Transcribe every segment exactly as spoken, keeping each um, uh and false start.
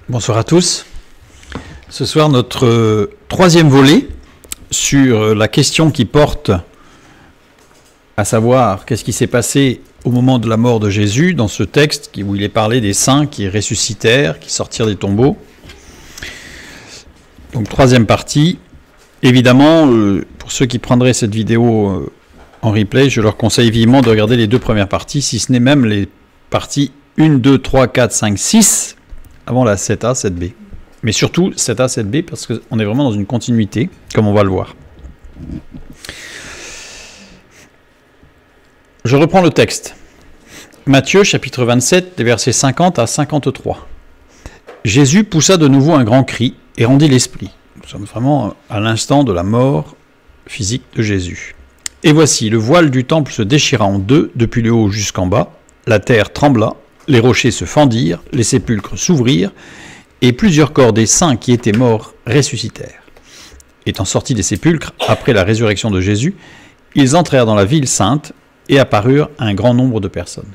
Bonsoir à tous. Ce soir, notre euh, troisième volet sur la question qui porte à savoir qu'est-ce qui s'est passé au moment de la mort de Jésus dans ce texte où il est parlé des saints qui ressuscitèrent, qui sortirent des tombeaux. Donc troisième partie. Évidemment, euh, pour ceux qui prendraient cette vidéo euh, en replay, je leur conseille vivement de regarder les deux premières parties, si ce n'est même les parties un, deux, trois, quatre, cinq, six, avant la sept A, sept B. Mais surtout sept A, sept B, parce qu'on est vraiment dans une continuité, comme on va le voir. Je reprends le texte. Matthieu, chapitre vingt-sept, des versets cinquante à cinquante-trois. Jésus poussa de nouveau un grand cri et rendit l'esprit. Nous sommes vraiment à l'instant de la mort physique de Jésus. Et voici, le voile du temple se déchira en deux, depuis le haut jusqu'en bas. La terre trembla, les rochers se fendirent, les sépulcres s'ouvrirent, et plusieurs corps des saints qui étaient morts ressuscitèrent. Étant sortis des sépulcres, après la résurrection de Jésus, ils entrèrent dans la ville sainte et apparurent à un grand nombre de personnes.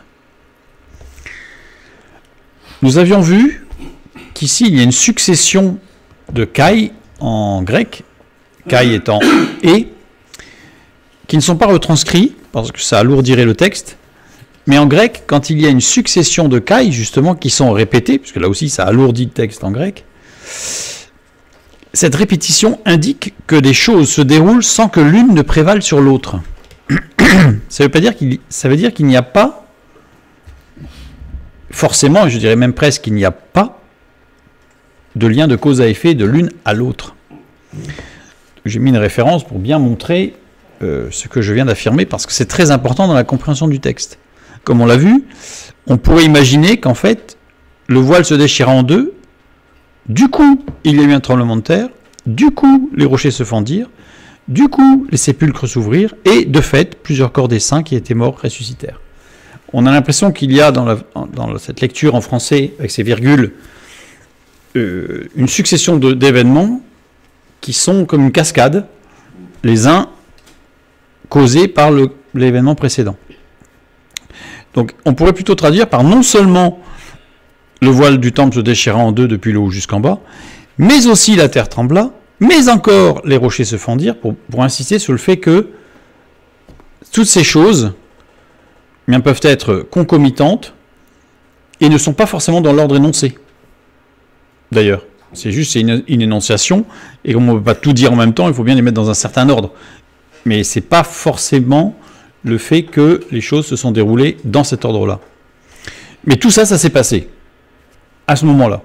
Nous avions vu qu'ici, il y a une succession de kai en grec, kai étant « et », qui ne sont pas retranscrits, parce que ça alourdirait le texte, mais en grec, quand il y a une succession de kai, justement, qui sont répétés, puisque là aussi ça alourdit le texte en grec, cette répétition indique que des choses se déroulent sans que l'une ne prévale sur l'autre. Ça veut pas dire qu'il, ça veut dire qu'il n'y a pas, forcément, je dirais même presque qu'il n'y a pas de lien de cause à effet de l'une à l'autre. J'ai mis une référence pour bien montrer euh, ce que je viens d'affirmer, parce que c'est très important dans la compréhension du texte. Comme on l'a vu, on pourrait imaginer qu'en fait, le voile se déchira en deux, du coup, il y a eu un tremblement de terre, du coup, les rochers se fendirent, du coup, les sépulcres s'ouvrirent, et de fait, plusieurs corps des saints qui étaient morts ressuscitèrent. On a l'impression qu'il y a dans, la, dans cette lecture en français, avec ces virgules, euh, une succession de, d'événements qui sont comme une cascade, les uns causés par le, l'événement précédent. Donc on pourrait plutôt traduire par non seulement le voile du temple se déchira en deux depuis le haut jusqu'en bas, mais aussi la terre trembla, mais encore les rochers se fendirent, pour, pour insister sur le fait que toutes ces choses bien, peuvent être concomitantes et ne sont pas forcément dans l'ordre énoncé. D'ailleurs, c'est juste c'est une, une énonciation, et comme on ne peut pas tout dire en même temps, il faut bien les mettre dans un certain ordre. Mais ce n'est pas forcément le fait que les choses se sont déroulées dans cet ordre-là. Mais tout ça, ça s'est passé à ce moment-là.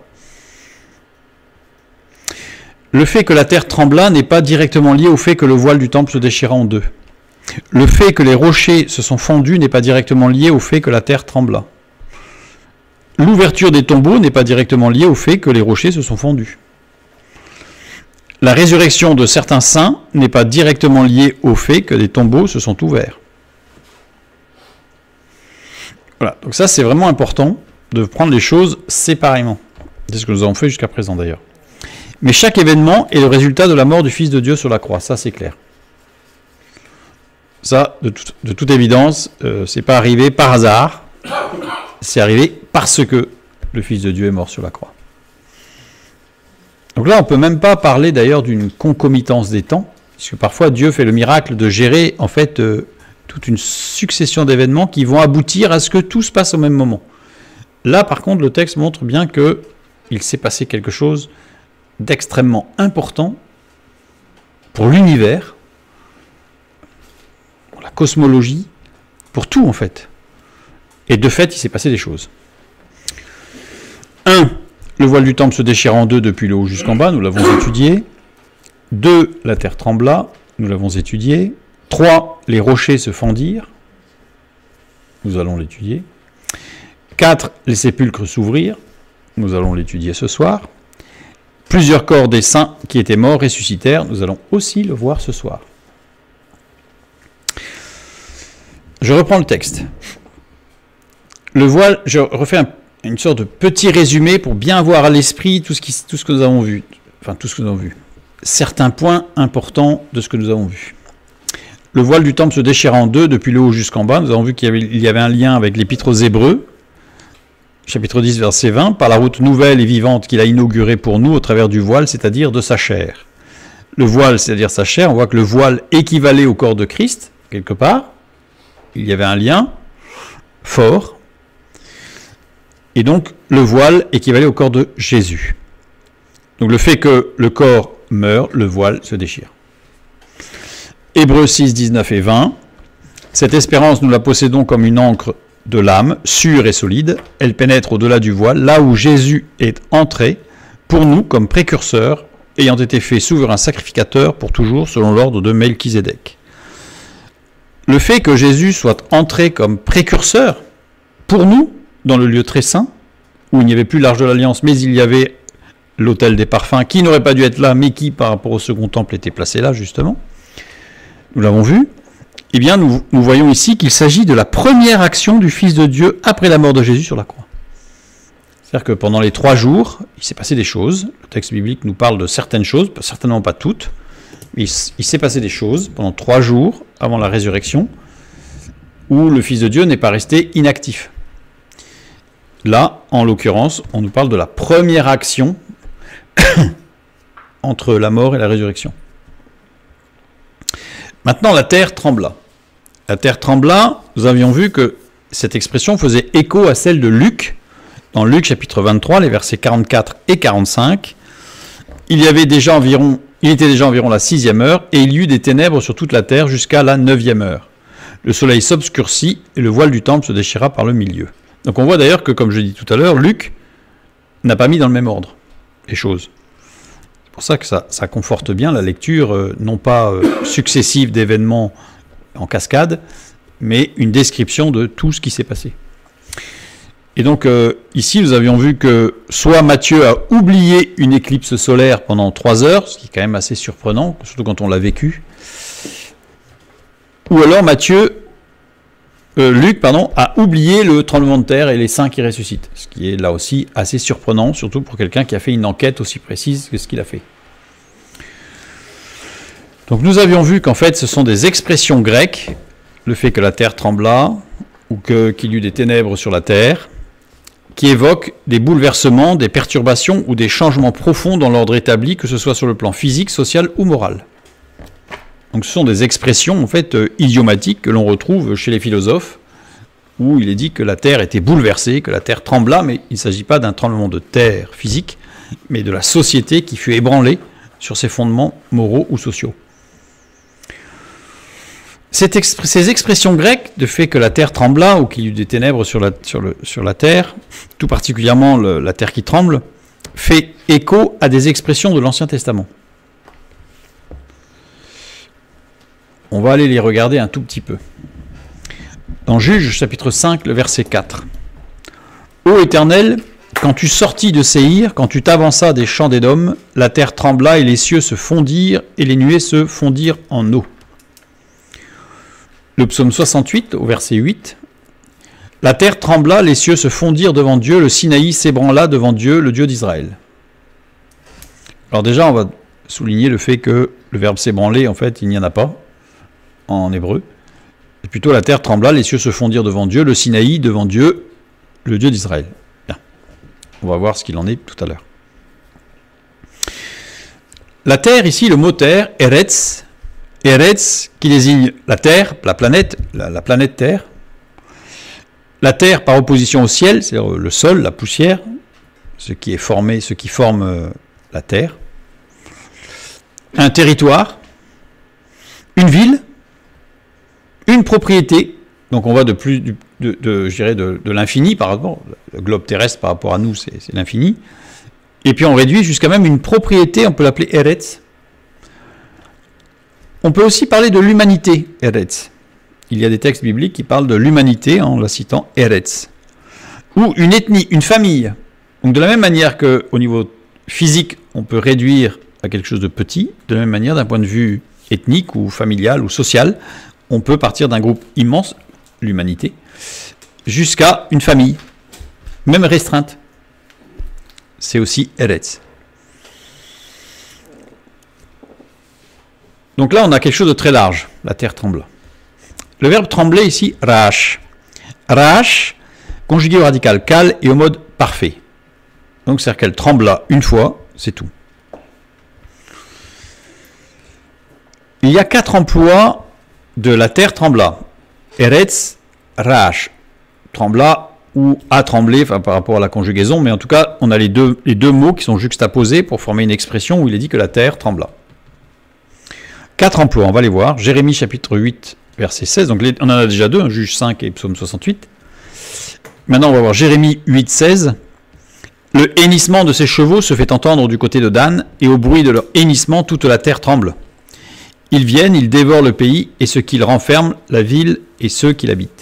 Le fait que la terre trembla n'est pas directement lié au fait que le voile du temple se déchira en deux. Le fait que les rochers se sont fondus n'est pas directement lié au fait que la terre trembla. L'ouverture des tombeaux n'est pas directement liée au fait que les rochers se sont fondus. La résurrection de certains saints n'est pas directement liée au fait que des tombeaux se sont ouverts. Voilà, donc ça c'est vraiment important de prendre les choses séparément. C'est ce que nous avons fait jusqu'à présent d'ailleurs. Mais chaque événement est le résultat de la mort du Fils de Dieu sur la croix, ça c'est clair. Ça, de, tout, de toute évidence, euh, c'est pas arrivé par hasard, c'est arrivé parce que le Fils de Dieu est mort sur la croix. Donc là, on ne peut même pas parler d'ailleurs d'une concomitance des temps, puisque parfois Dieu fait le miracle de gérer en fait euh, toute une succession d'événements qui vont aboutir à ce que tout se passe au même moment. Là, par contre, le texte montre bien qu'il s'est passé quelque chose d'extrêmement important pour l'univers, pour la cosmologie, pour tout en fait. Et de fait, il s'est passé des choses. un. Le voile du temple se déchira en deux depuis le haut jusqu'en bas, nous l'avons étudié. deux. La terre trembla, nous l'avons étudié. trois. Les rochers se fendirent, nous allons l'étudier. quatre. Les sépulcres s'ouvrirent, nous allons l'étudier ce soir. Plusieurs corps des saints qui étaient morts ressuscitèrent, nous allons aussi le voir ce soir. Je reprends le texte. Le voile, je refais un, une sorte de petit résumé pour bien avoir à l'esprit tout ce, qui, tout ce que nous avons vu. Enfin, tout ce que nous avons vu. Certains points importants de ce que nous avons vu. Le voile du temple se déchira en deux depuis le haut jusqu'en bas. Nous avons vu qu'il y avait, il y avait un lien avec l'épître aux Hébreux, chapitre dix, verset vingt, par la route nouvelle et vivante qu'il a inaugurée pour nous au travers du voile, c'est-à-dire de sa chair. Le voile, c'est-à-dire sa chair, on voit que le voile équivalait au corps de Christ, quelque part. Il y avait un lien fort. Et donc, le voile équivalait au corps de Jésus. Donc, le fait que le corps meurt, le voile se déchire. Hébreux six, dix-neuf et vingt. Cette espérance, nous la possédons comme une encre de l'âme, sûre et solide. Elle pénètre au-delà du voile, là où Jésus est entré, pour nous comme précurseur, ayant été fait souverain sacrificateur pour toujours, selon l'ordre de Melchisédek. Le fait que Jésus soit entré comme précurseur, pour nous, dans le lieu très saint, où il n'y avait plus l'arche de l'Alliance, mais il y avait l'autel des parfums, qui n'aurait pas dû être là, mais qui, par rapport au second temple, était placé là, justement. Nous l'avons vu. Eh bien, nous, nous voyons ici qu'il s'agit de la première action du Fils de Dieu après la mort de Jésus sur la croix. C'est-à-dire que pendant les trois jours, il s'est passé des choses. Le texte biblique nous parle de certaines choses, certainement pas toutes, mais il, il s'est passé des choses pendant trois jours avant la résurrection, où le Fils de Dieu n'est pas resté inactif. Là, en l'occurrence, on nous parle de la première action entre la mort et la résurrection. Maintenant, la terre trembla. La terre trembla, nous avions vu que cette expression faisait écho à celle de Luc, dans Luc chapitre vingt-trois, les versets quarante-quatre et quarante-cinq. Il y avait déjà environ, il était déjà environ la sixième heure, et il y eut des ténèbres sur toute la terre jusqu'à la neuvième heure. Le soleil s'obscurcit, et le voile du temple se déchira par le milieu. Donc on voit d'ailleurs que, comme je l'ai dit tout à l'heure, Luc n'a pas mis dans le même ordre les choses. C'est pour ça que ça, ça conforte bien la lecture, euh, non pas euh, successive d'événements en cascade, mais une description de tout ce qui s'est passé. Et donc euh, ici, nous avions vu que soit Matthieu a oublié une éclipse solaire pendant trois heures, ce qui est quand même assez surprenant, surtout quand on l'a vécu, ou alors Matthieu... Euh, Luc pardon, a oublié le tremblement de terre et les saints qui ressuscitent, ce qui est là aussi assez surprenant, surtout pour quelqu'un qui a fait une enquête aussi précise que ce qu'il a fait. Donc nous avions vu qu'en fait ce sont des expressions grecques, le fait que la terre trembla, ou que, qu'il y eut des ténèbres sur la terre, qui évoquent des bouleversements, des perturbations ou des changements profonds dans l'ordre établi, que ce soit sur le plan physique, social ou moral. Donc ce sont des expressions en fait euh, idiomatiques que l'on retrouve chez les philosophes, où il est dit que la terre était bouleversée, que la terre trembla, mais il ne s'agit pas d'un tremblement de terre physique, mais de la société qui fut ébranlée sur ses fondements moraux ou sociaux. Cette exp- ces expressions grecques, de fait que la terre trembla, ou qu'il y eut des ténèbres sur la, sur le, sur la terre, tout particulièrement le, la terre qui tremble, fait écho à des expressions de l'Ancien Testament. On va aller les regarder un tout petit peu. Dans Juges, chapitre cinq, le verset quatre. « Ô Éternel, quand tu sortis de Séhir, quand tu t'avanças des champs d'Édom, la terre trembla et les cieux se fondirent et les nuées se fondirent en eau. » Le psaume soixante-huit, au verset huit. « La terre trembla, les cieux se fondirent devant Dieu, le Sinaï s'ébranla devant Dieu, le Dieu d'Israël. » Alors déjà, on va souligner le fait que le verbe s'ébranler, en fait, il n'y en a pas en hébreu. Et plutôt la terre trembla, les cieux se fondirent devant Dieu, le Sinaï devant Dieu, le Dieu d'Israël. Bien. On va voir ce qu'il en est tout à l'heure. La terre, ici, le mot terre, Eretz, Eretz, qui désigne la terre, la planète, la, la planète Terre. La terre par opposition au ciel, c'est-à-dire le sol, la poussière, ce qui est formé, ce qui forme euh, la terre. Un territoire, une ville, une propriété, donc on va de plus de, de, de, je dirais de, de l'infini par rapport, le globe terrestre par rapport à nous, c'est, c'est l'infini, et puis on réduit jusqu'à même une propriété, on peut l'appeler Eretz. On peut aussi parler de l'humanité, Eretz. Il y a des textes bibliques qui parlent de l'humanité en la citant Eretz. Ou une ethnie, une famille. Donc de la même manière qu'au niveau physique, on peut réduire à quelque chose de petit, de la même manière d'un point de vue ethnique ou familial ou social, on peut partir d'un groupe immense, l'humanité, jusqu'à une famille, même restreinte. C'est aussi Eretz. Donc là, on a quelque chose de très large, la terre trembla. Le verbe trembler ici, raash. Raash conjugué au radical cal et au mode parfait. Donc c'est-à-dire qu'elle trembla une fois, c'est tout. Il y a quatre emplois de la terre trembla. Eretz, Rash, trembla ou a tremblé, enfin par rapport à la conjugaison, mais en tout cas, on a les deux, les deux mots qui sont juxtaposés pour former une expression où il est dit que la terre trembla. Quatre emplois, on va les voir. Jérémie chapitre huit, verset seize, donc les, on en a déjà deux, hein, Juge cinq et Psaume soixante-huit. Maintenant, on va voir Jérémie huit, seize. Le hennissement de ses chevaux se fait entendre du côté de Dan, et au bruit de leur hennissement, toute la terre tremble. Ils viennent, ils dévorent le pays, et ceux qui le renferment, la ville et ceux qui l'habitent.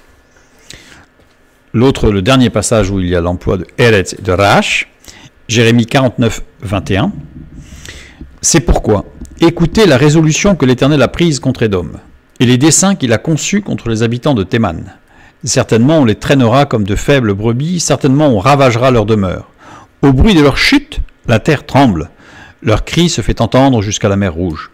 L'autre, le dernier passage où il y a l'emploi de Eretz et de Rash, Jérémie quarante-neuf, vingt et un. C'est pourquoi, écoutez la résolution que l'Éternel a prise contre Édom, et les desseins qu'il a conçus contre les habitants de Théman. Certainement on les traînera comme de faibles brebis, certainement on ravagera leur demeure. Au bruit de leur chute, la terre tremble, leur cri se fait entendre jusqu'à la mer Rouge.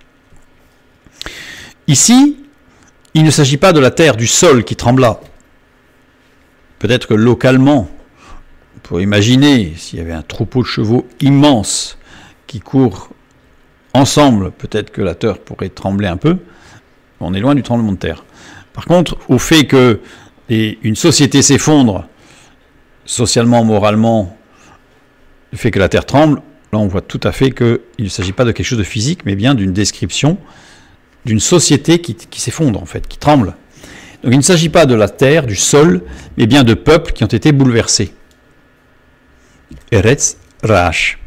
Ici, il ne s'agit pas de la terre, du sol qui trembla. Peut-être que localement, on pourrait imaginer, s'il y avait un troupeau de chevaux immense qui court ensemble, peut-être que la terre pourrait trembler un peu. On est loin du tremblement de terre. Par contre, au fait que et une société s'effondre, socialement, moralement, le fait que la terre tremble, là on voit tout à fait qu'il ne s'agit pas de quelque chose de physique, mais bien d'une description d'une société qui, qui s'effondre, en fait, qui tremble. Donc il ne s'agit pas de la terre, du sol, mais bien de peuples qui ont été bouleversés. Eretz, Rash.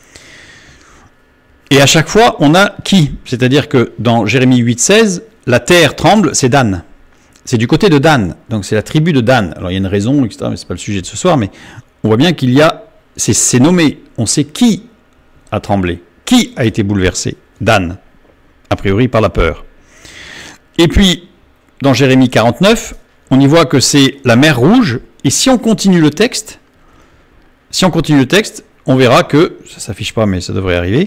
Et à chaque fois, on a qui? C'est-à-dire que dans Jérémie huit, seize, la terre tremble, c'est Dan. C'est du côté de Dan, donc c'est la tribu de Dan. Alors il y a une raison, et cetera, mais ce n'est pas le sujet de ce soir, mais on voit bien qu'il y a, c'est nommé, on sait qui a tremblé, qui a été bouleversé, Dan, a priori par la peur. Et puis, dans Jérémie quarante-neuf, on y voit que c'est la mer Rouge, et si on continue le texte, si on continue le texte, on verra que, ça ne s'affiche pas mais ça devrait arriver,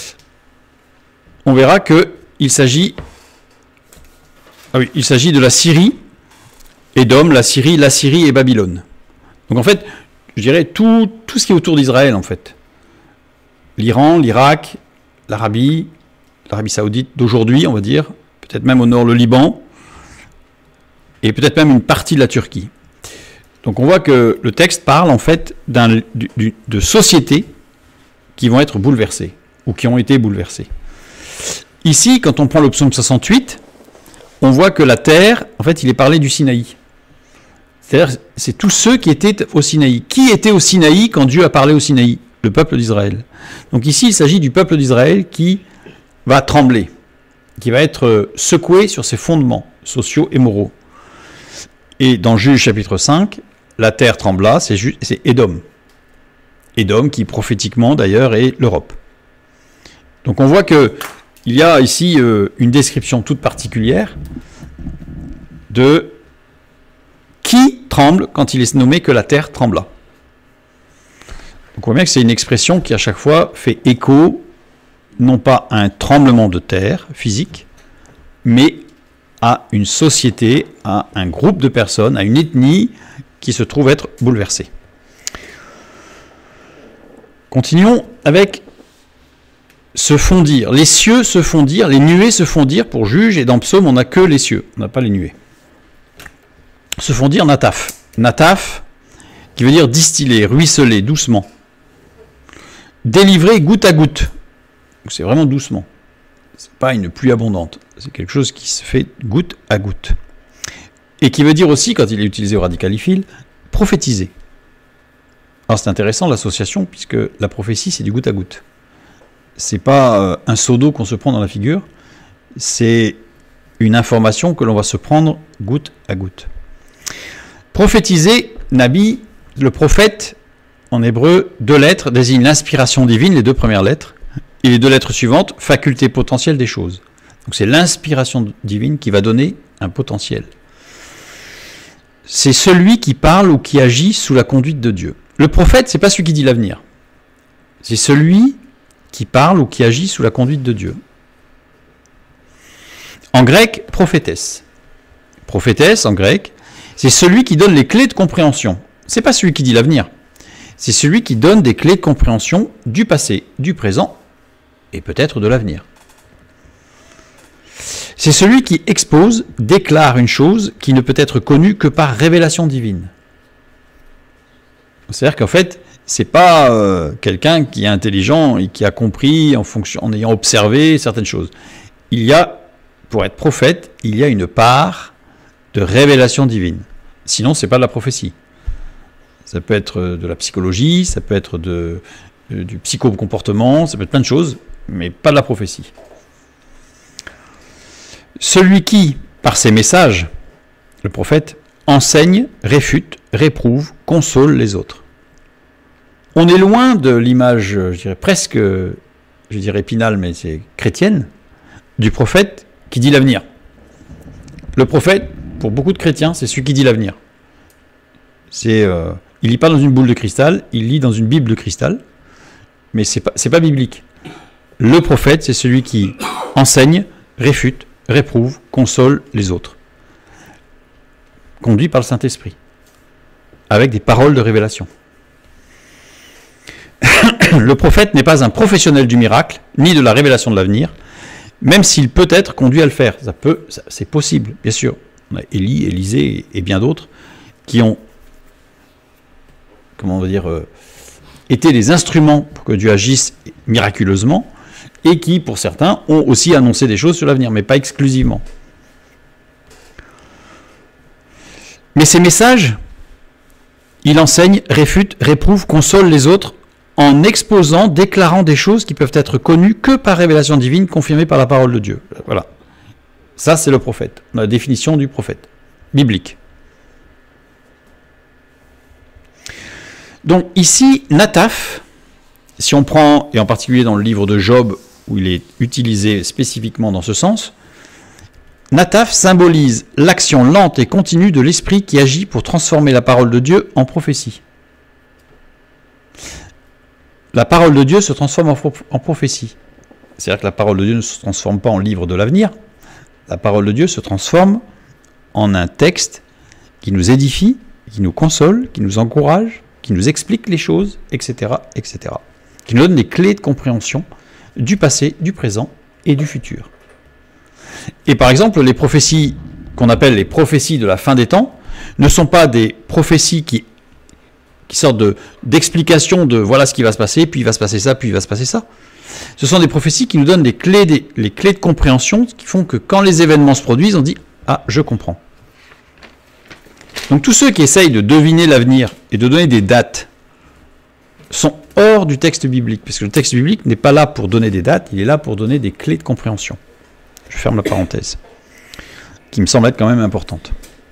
on verra qu'il s'agit Ah oui, il s'agit de la Syrie, Édom, la Syrie, la Syrie et Babylone. Donc en fait, je dirais tout, tout ce qui est autour d'Israël, en fait. L'Iran, l'Irak, l'Arabie, l'Arabie Saoudite d'aujourd'hui, on va dire, peut-être même au nord le Liban, et peut-être même une partie de la Turquie. Donc on voit que le texte parle en fait d'un, du, du, de sociétés qui vont être bouleversées, ou qui ont été bouleversées. Ici, quand on prend le psaume soixante-huit, on voit que la terre, en fait, il est parlé du Sinaï. C'est-à-dire, c'est tous ceux qui étaient au Sinaï. Qui était au Sinaï quand Dieu a parlé au Sinaï? Le peuple d'Israël. Donc ici, il s'agit du peuple d'Israël qui va trembler, qui va être secoué sur ses fondements sociaux et moraux. Et dans Juge chapitre cinq, la terre trembla, c'est Édom. Édom qui prophétiquement d'ailleurs est l'Europe. Donc on voit que il y a ici euh, une description toute particulière de qui tremble quand il est nommé que la terre trembla. Donc on voit bien que c'est une expression qui à chaque fois fait écho, non pas à un tremblement de terre physique, mais à une société, à un groupe de personnes, à une ethnie qui se trouve être bouleversée. Continuons avec se fondir. Les cieux se fondirent, les nuées se fondirent pour Juge, et dans Psaume, on n'a que les cieux, on n'a pas les nuées. Se fondir, nataf. Nataf, qui veut dire distiller, ruisseler, doucement. Délivrer goutte à goutte. C'est vraiment doucement. C'est pas une pluie abondante. C'est quelque chose qui se fait goutte à goutte. Et qui veut dire aussi, quand il est utilisé au radicalifile, prophétiser. Alors c'est intéressant l'association, puisque la prophétie, c'est du goutte à goutte. C'est pas un seau d'eau qu'on se prend dans la figure, c'est une information que l'on va se prendre goutte à goutte. Prophétiser, Nabi, le prophète, en hébreu, deux lettres désignent l'inspiration divine, les deux premières lettres, et les deux lettres suivantes, faculté potentielle des choses. Donc c'est l'inspiration divine qui va donner un potentiel. C'est celui qui parle ou qui agit sous la conduite de Dieu. Le prophète, c'est pas celui qui dit l'avenir. C'est celui qui parle ou qui agit sous la conduite de Dieu. En grec, prophétesse. Prophétesse, en grec, C'est celui qui donne les clés de compréhension. C'est pas celui qui dit l'avenir. C'est celui qui donne des clés de compréhension du passé, du présent et peut-être de l'avenir. C'est celui qui expose, déclare une chose qui ne peut être connue que par révélation divine. C'est-à-dire qu'en fait, c'est pas euh, quelqu'un qui est intelligent et qui a compris en fonction, en ayant observé certaines choses. Il y a, pour être prophète, il y a une part de révélation divine. Sinon, c'est pas de la prophétie. Ça peut être de la psychologie, ça peut être de, de, du psychocomportement, ça peut être plein de choses, mais pas de la prophétie. Celui qui, par ses messages, le prophète, enseigne, réfute, réprouve, console les autres. On est loin de l'image, je dirais presque, je dirais épinale, mais c'est chrétienne, du prophète qui dit l'avenir. Le prophète, pour beaucoup de chrétiens, c'est celui qui dit l'avenir. C'est, euh, il lit pas dans une boule de cristal, il lit dans une Bible de cristal, mais c'est pas, c'est pas biblique. Le prophète, c'est celui qui enseigne, réfute, réprouve, console les autres. Conduit par le Saint-Esprit, avec des paroles de révélation. Le prophète n'est pas un professionnel du miracle, ni de la révélation de l'avenir, même s'il peut être conduit à le faire. Ça peut, ça, c'est possible, bien sûr. On a Élie, Élisée et bien d'autres qui ont, comment on va dire, euh, été des instruments pour que Dieu agisse miraculeusement, et qui, pour certains, ont aussi annoncé des choses sur l'avenir, mais pas exclusivement. Mais ces messages, il enseigne, réfute, réprouve, console les autres en exposant, déclarant des choses qui peuvent être connues que par révélation divine confirmée par la parole de Dieu. Voilà. Ça, c'est le prophète, la définition du prophète, biblique. Donc ici, Nataph, si on prend, et en particulier dans le livre de Job, où il est utilisé spécifiquement dans ce sens, Nataph symbolise l'action lente et continue de l'esprit qui agit pour transformer la parole de Dieu en prophétie. La parole de Dieu se transforme en, en prophétie. C'est-à-dire que la parole de Dieu ne se transforme pas en livre de l'avenir. La parole de Dieu se transforme en un texte qui nous édifie, qui nous console, qui nous encourage, qui nous explique les choses, et cetera, et cetera. Qui nous donne les clés de compréhension du passé, du présent et du futur. Et par exemple, les prophéties qu'on appelle les prophéties de la fin des temps ne sont pas des prophéties qui, qui sortent de, d'explications de voilà ce qui va se passer, puis il va se passer ça, puis il va se passer ça. Ce sont des prophéties qui nous donnent des clés, des, les clés de compréhension qui font que quand les événements se produisent, on dit « Ah, je comprends ». Donc tous ceux qui essayent de deviner l'avenir et de donner des dates sont hors du texte biblique, parce que le texte biblique n'est pas là pour donner des dates, il est là pour donner des clés de compréhension. Je ferme la parenthèse, qui me semble être quand même importante.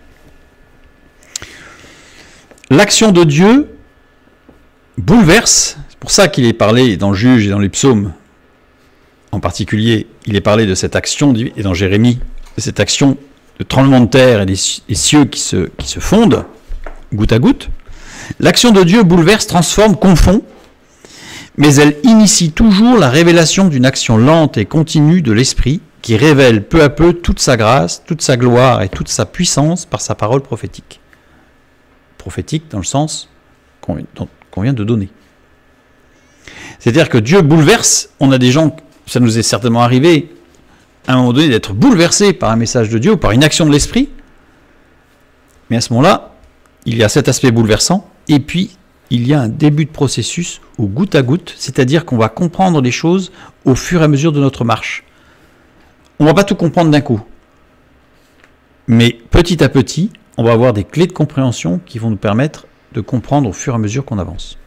L'action de Dieu bouleverse, c'est pour ça qu'il est parlé dans le Juge et dans les psaumes, en particulier, il est parlé de cette action, et dans Jérémie, de cette action de tremblement de terre et des cieux qui se, qui se fondent, goutte à goutte. L'action de Dieu bouleverse, transforme, confond, mais elle initie toujours la révélation d'une action lente et continue de l'Esprit qui révèle peu à peu toute sa grâce, toute sa gloire et toute sa puissance par sa parole prophétique. Prophétique dans le sens qu'on, qu'on vient de donner. C'est-à-dire que Dieu bouleverse, on a des gens, ça nous est certainement arrivé à un moment donné d'être bouleversés par un message de Dieu ou par une action de l'Esprit, mais à ce moment-là, il y a cet aspect bouleversant, et puis il y a un début de processus au goutte à goutte, c'est-à-dire qu'on va comprendre les choses au fur et à mesure de notre marche. On ne va pas tout comprendre d'un coup, mais petit à petit, on va avoir des clés de compréhension qui vont nous permettre de comprendre au fur et à mesure qu'on avance.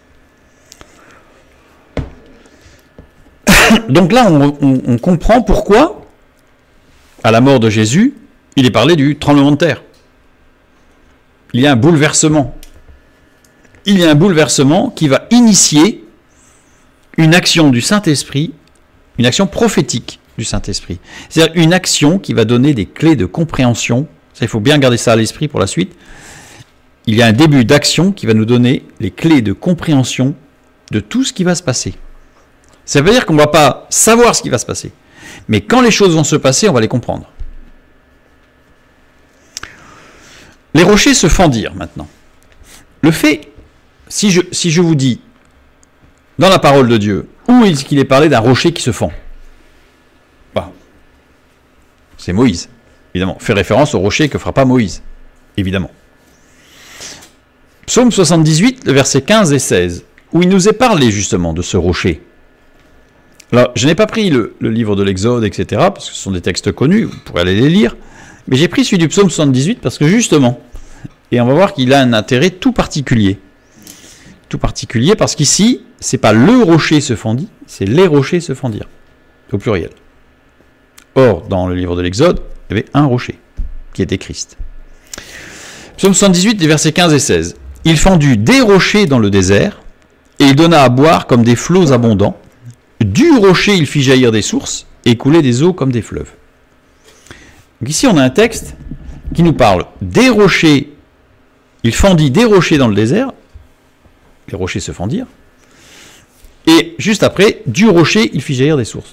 Donc là, on, on, on comprend pourquoi, à la mort de Jésus, il est parlé du tremblement de terre. Il y a un bouleversement. Il y a un bouleversement qui va initier une action du Saint-Esprit, une action prophétique du Saint-Esprit. C'est-à-dire une action qui va donner des clés de compréhension. Ça, il faut bien garder ça à l'esprit pour la suite. Il y a un début d'action qui va nous donner les clés de compréhension de tout ce qui va se passer. Ça veut dire qu'on ne va pas savoir ce qui va se passer. Mais quand les choses vont se passer, on va les comprendre. Les rochers se fendirent maintenant. Le fait, si je, si je vous dis, dans la parole de Dieu, où est-ce qu'il est parlé d'un rocher qui se fend? Bah, c'est Moïse, évidemment. Fait référence au rocher que fera pas Moïse, évidemment. Psaume soixante-dix-huit, le verset quinze et seize, où il nous est parlé justement de ce rocher. Alors, je n'ai pas pris le, le livre de l'Exode, et cetera, parce que ce sont des textes connus, vous pourrez aller les lire, mais j'ai pris celui du psaume soixante-dix-huit parce que justement, et on va voir qu'il a un intérêt tout particulier. Tout particulier parce qu'ici, c'est pas le rocher se fendit, c'est les rochers se fendirent, au pluriel. Or, dans le livre de l'Exode, il y avait un rocher, qui était Christ. Psaume soixante-dix-huit, les versets quinze et seize. Il fendit des rochers dans le désert, et il donna à boire comme des flots abondants. Du rocher, il fit jaillir des sources, et couler des eaux comme des fleuves. Donc ici, on a un texte qui nous parle des rochers. Il fendit des rochers dans le désert. Les rochers se fendirent. Et juste après, du rocher, il fit jaillir des sources.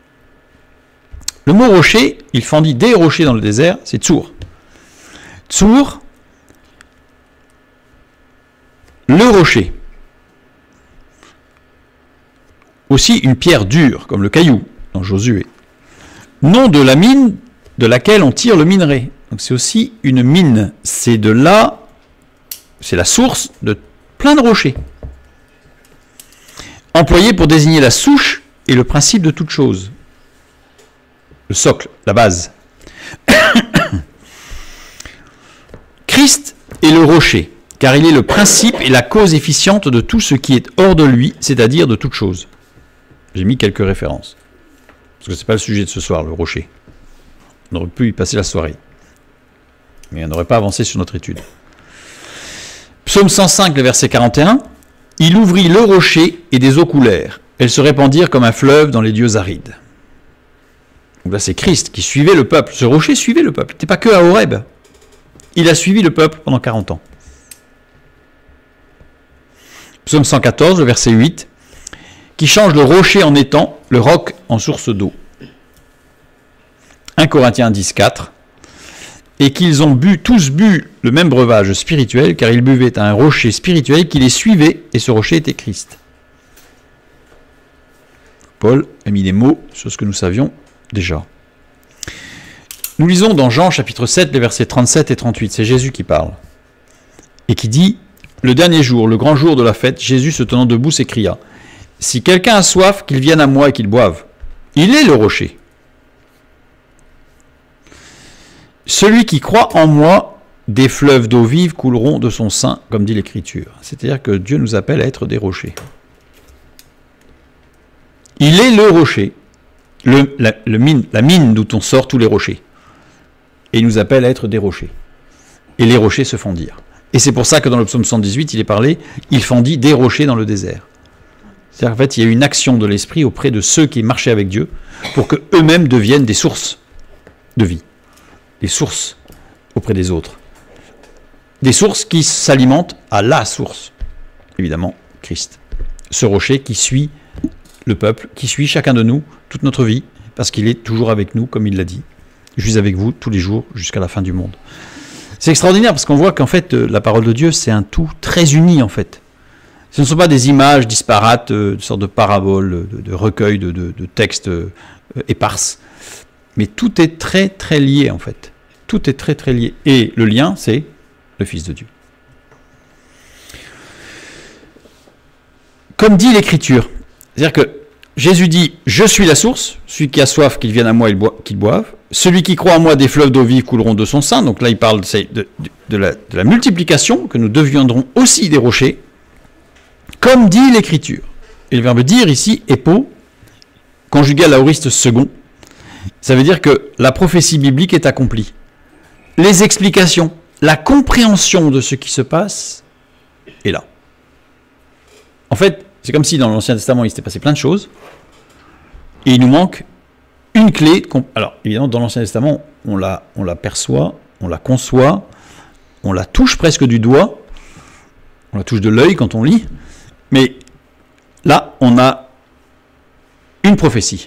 Le mot rocher, il fendit des rochers dans le désert, c'est Tsour. Tsour, le rocher. Aussi une pierre dure, comme le caillou, dans Josué. Nom de la mine de laquelle on tire le minerai. Donc c'est aussi une mine. C'est de là, c'est la source de plein de rochers. Employé pour désigner la souche et le principe de toute chose. Le socle, la base. Christ est le rocher, car il est le principe et la cause efficiente de tout ce qui est hors de lui, c'est-à-dire de toute chose. J'ai mis quelques références. Parce que ce n'est pas le sujet de ce soir, le rocher. On aurait pu y passer la soirée. Mais on n'aurait pas avancé sur notre étude. Psaume cent cinq, le verset quarante et un. Il ouvrit le rocher et des eaux coulèrent. Elles se répandirent comme un fleuve dans les lieux arides. Donc là, c'est Christ qui suivait le peuple. Ce rocher suivait le peuple. Il n'était pas que à Horeb. Il a suivi le peuple pendant quarante ans. Psaume cent quatorze, le verset huit. Qui change le rocher en étang, le roc en source d'eau. un Corinthiens dix, quatre. Et qu'ils ont bu, tous bu le même breuvage spirituel, car ils buvaient à un rocher spirituel qui les suivait, et ce rocher était Christ. Paul a mis des mots sur ce que nous savions déjà. Nous lisons dans Jean chapitre sept, les versets trente-sept et trente-huit, c'est Jésus qui parle, et qui dit, « Le dernier jour, le grand jour de la fête, Jésus se tenant debout s'écria, « Si quelqu'un a soif, qu'il vienne à moi et qu'il boive. Il est le rocher. Celui qui croit en moi, des fleuves d'eau vive couleront de son sein, comme dit l'Écriture. » C'est-à-dire que Dieu nous appelle à être des rochers. Il est le rocher, le, la, le mine, la mine d'où on sort tous les rochers. Et il nous appelle à être des rochers. Et les rochers se fendirent. Et c'est pour ça que dans le psaume cent dix-huit, il est parlé, il fendit des rochers dans le désert. C'est-à-dire qu'en fait, il y a une action de l'esprit auprès de ceux qui marchaient avec Dieu pour qu'eux-mêmes deviennent des sources de vie. Des sources auprès des autres. Des sources qui s'alimentent à la source. Évidemment, Christ. Ce rocher qui suit le peuple, qui suit chacun de nous toute notre vie, parce qu'il est toujours avec nous, comme il l'a dit. Je suis avec vous tous les jours jusqu'à la fin du monde. C'est extraordinaire parce qu'on voit qu'en fait, la parole de Dieu, c'est un tout très uni en fait. Ce ne sont pas des images disparates, euh, de sortes de paraboles, de, de recueils, de, de, de textes euh, éparses. Mais tout est très très lié en fait. Tout est très très lié. Et le lien, c'est le Fils de Dieu. Comme dit l'Écriture, c'est-à-dire que Jésus dit « Je suis la source, celui qui a soif, qu'il vienne à moi et qu'il boive. Celui qui croit en moi, des fleuves d'eau vive couleront de son sein. » Donc là, il parle de, de, de, la, de la multiplication, que nous deviendrons aussi des rochers, comme dit l'Écriture. Et le verbe dire ici, épo, conjugué à l'aoriste second, ça veut dire que la prophétie biblique est accomplie. Les explications, la compréhension de ce qui se passe est là. En fait, c'est comme si dans l'Ancien Testament, il s'était passé plein de choses, et il nous manque une clé. Alors, évidemment, dans l'Ancien Testament, on la, on la perçoit, on la conçoit, on la touche presque du doigt, on la touche de l'œil quand on lit, mais là, on a une prophétie.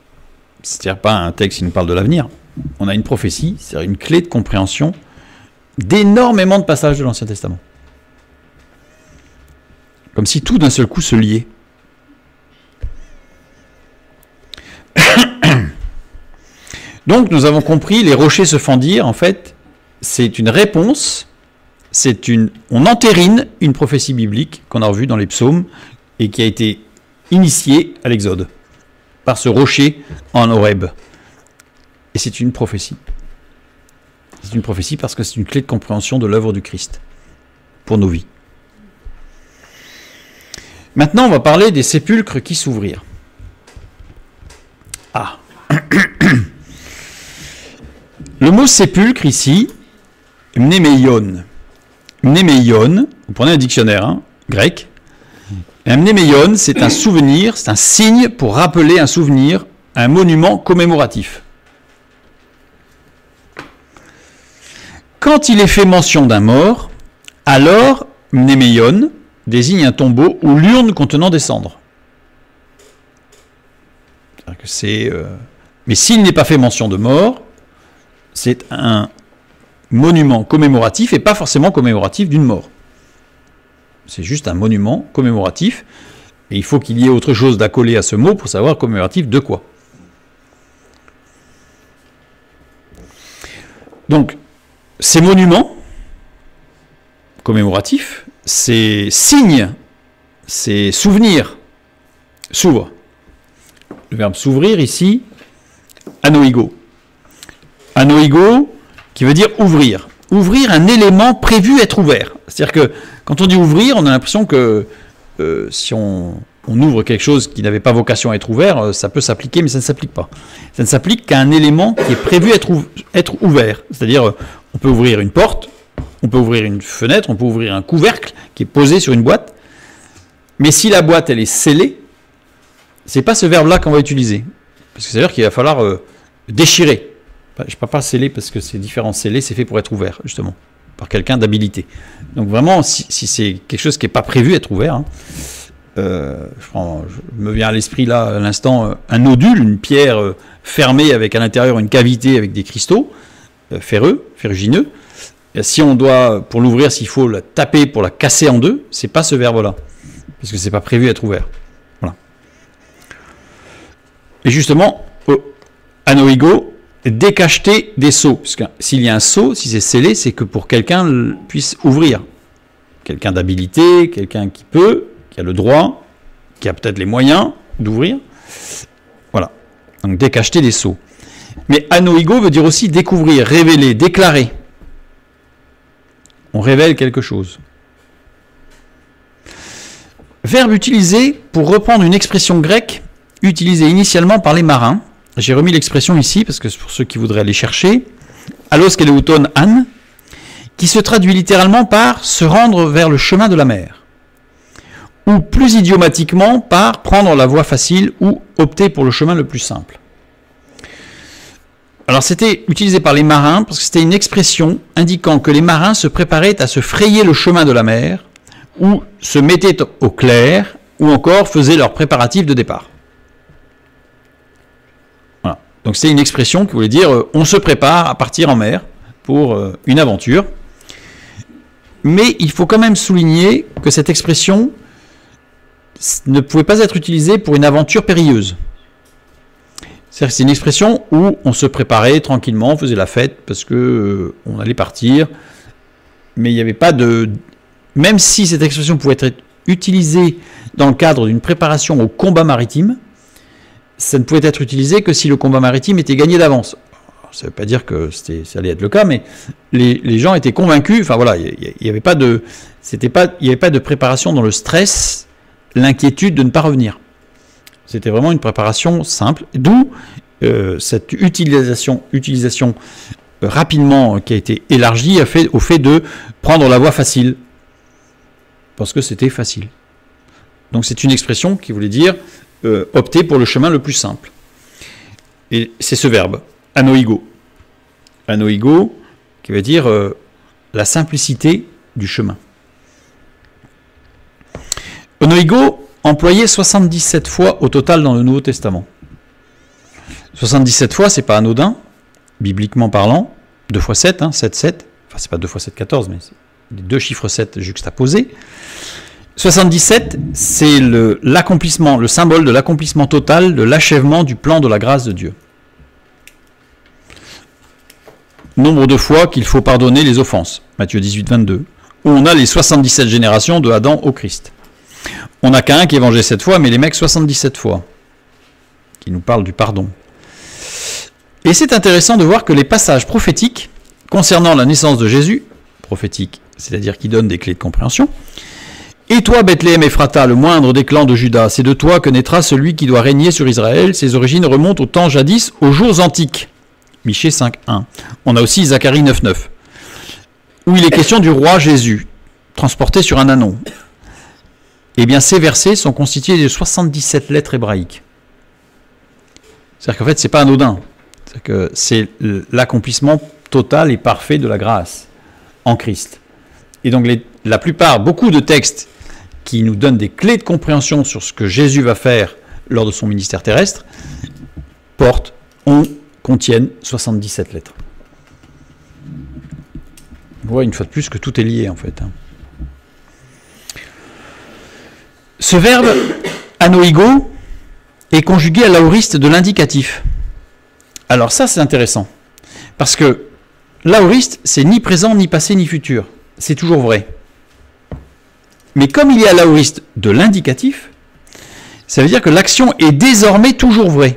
C'est-à-dire pas un texte qui nous parle de l'avenir. On a une prophétie, c'est-à-dire une clé de compréhension d'énormément de passages de l'Ancien Testament. Comme si tout d'un seul coup se liait. Donc nous avons compris, les rochers se fendirent, en fait, c'est une réponse, c'est une, on entérine une prophétie biblique qu'on a revue dans les psaumes et qui a été initiée à l'Exode par ce rocher en Horeb. Et c'est une prophétie. C'est une prophétie parce que c'est une clé de compréhension de l'œuvre du Christ pour nos vies. Maintenant, on va parler des sépulcres qui s'ouvrirent. Ah. Le mot sépulcre ici, mnémeion. Mnémeion, vous prenez un dictionnaire hein, grec. Un mnémeion, c'est un souvenir, c'est un signe pour rappeler un souvenir, un monument commémoratif. Quand il est fait mention d'un mort, alors mnémeion désigne un tombeau ou l'urne contenant des cendres. Que c'est, euh... Mais s'il n'est pas fait mention de mort, c'est un monument commémoratif et pas forcément commémoratif d'une mort. C'est juste un monument commémoratif et il faut qu'il y ait autre chose d'accolé à ce mot pour savoir commémoratif de quoi. Donc, ces monuments commémoratifs, ces signes, ces souvenirs s'ouvrent. Le verbe s'ouvrir ici, anoigo. Anoigo, qui veut dire ouvrir. Ouvrir un élément prévu être ouvert. C'est-à-dire que quand on dit ouvrir, on a l'impression que euh, si on, on ouvre quelque chose qui n'avait pas vocation à être ouvert, ça peut s'appliquer, mais ça ne s'applique pas. Ça ne s'applique qu'à un élément qui est prévu être, ouv être ouvert. C'est-à-dire, on peut ouvrir une porte, on peut ouvrir une fenêtre, on peut ouvrir un couvercle qui est posé sur une boîte, mais si la boîte elle est scellée, c'est pas ce verbe-là qu'on va utiliser. Parce que c'est-à-dire qu'il va falloir euh, déchirer. Je ne parle pas sceller parce que c'est différent. Sceller, c'est fait pour être ouvert, justement, par quelqu'un d'habilité. Donc vraiment, si, si c'est quelque chose qui n'est pas prévu être ouvert, hein, euh, je, prends, je me viens à l'esprit là, à l'instant, un nodule, une pierre euh, fermée avec à l'intérieur une cavité avec des cristaux euh, ferreux, ferrugineux. Et si on doit, pour l'ouvrir, s'il faut la taper pour la casser en deux, c'est pas ce verbe-là, parce que c'est pas prévu être ouvert. Voilà. Et justement, oh, anoigo, décacheter des seaux, parce que s'il y a un seau, si c'est scellé, c'est que pour quelqu'un puisse ouvrir. Quelqu'un d'habilité, quelqu'un qui peut, qui a le droit, qui a peut-être les moyens d'ouvrir. Voilà. Donc décacheter des seaux. Mais anoigo veut dire aussi découvrir, révéler, déclarer. On révèle quelque chose. Verbe utilisé pour reprendre une expression grecque utilisée initialement par les marins. J'ai remis l'expression ici, parce que c'est pour ceux qui voudraient aller chercher. Alos keleuton an, qui se traduit littéralement par se rendre vers le chemin de la mer. Ou plus idiomatiquement par prendre la voie facile ou opter pour le chemin le plus simple. Alors c'était utilisé par les marins parce que c'était une expression indiquant que les marins se préparaient à se frayer le chemin de la mer, ou se mettaient au clair, ou encore faisaient leurs préparatifs de départ. Voilà. Donc c'est une expression qui voulait dire euh, on se prépare à partir en mer pour euh, une aventure. Mais il faut quand même souligner que cette expression ne pouvait pas être utilisée pour une aventure périlleuse. C'est-à-dire que c'est une expression où on se préparait tranquillement, on faisait la fête parce que euh, on allait partir, mais il n'y avait pas de... Même si cette expression pouvait être utilisée dans le cadre d'une préparation au combat maritime, ça ne pouvait être utilisé que si le combat maritime était gagné d'avance. Ça ne veut pas dire que ça allait être le cas, mais les, les gens étaient convaincus, enfin voilà, il n'y avait pas de, c'était pas, il n'y avait pas de préparation dans le stress, l'inquiétude de ne pas revenir. C'était vraiment une préparation simple, d'où euh, cette utilisation, utilisation euh, rapidement euh, qui a été élargie a fait, au fait de prendre la voie facile, parce que c'était facile. Donc c'est une expression qui voulait dire euh, opter pour le chemin le plus simple. Et c'est ce verbe, anoigo. Anoigo, qui veut dire euh, la simplicité du chemin. Anoigo, employé soixante-dix-sept fois au total dans le Nouveau Testament. soixante-dix-sept fois, c'est pas anodin, bibliquement parlant. deux fois sept, hein, sept, sept, enfin c'est pas deux fois sept, quatorze, mais c'est les deux chiffres sept juxtaposés. soixante-dix-sept, c'est le, l'accomplissement, le symbole de l'accomplissement total, de l'achèvement du plan de la grâce de Dieu. Nombre de fois qu'il faut pardonner les offenses, Matthieu dix-huit, vingt-deux, où on a les soixante-dix-sept générations de Adam au Christ. On n'a qu'un qui est vengé sept fois, mais les mecs soixante-dix-sept fois, qui nous parlent du pardon. Et c'est intéressant de voir que les passages prophétiques concernant la naissance de Jésus, prophétiques, c'est-à-dire qui donnent des clés de compréhension, et toi, Bethléem Ephrata, le moindre des clans de Juda, c'est de toi que naîtra celui qui doit régner sur Israël. Ses origines remontent au temps jadis, aux jours antiques. Michée cinq, un. On a aussi Zacharie neuf, neuf, où il est question du roi Jésus, transporté sur un ânon. Eh bien, ces versets sont constitués de soixante-dix-sept lettres hébraïques. C'est-à-dire qu'en fait, ce n'est pas anodin. C'est-à-dire que c'est l'accomplissement total et parfait de la grâce en Christ. Et donc, les, la plupart, beaucoup de textes qui nous donnent des clés de compréhension sur ce que Jésus va faire lors de son ministère terrestre, portent, ont, contiennent soixante-dix-sept lettres. On voit une fois de plus que tout est lié, en fait. Ce verbe anoïgo est conjugué à l'aoriste de l'indicatif. Alors ça, c'est intéressant. Parce que l'aoriste, c'est ni présent, ni passé, ni futur. C'est toujours vrai. Mais comme il y a l'aoriste de l'indicatif, ça veut dire que l'action est désormais toujours vraie.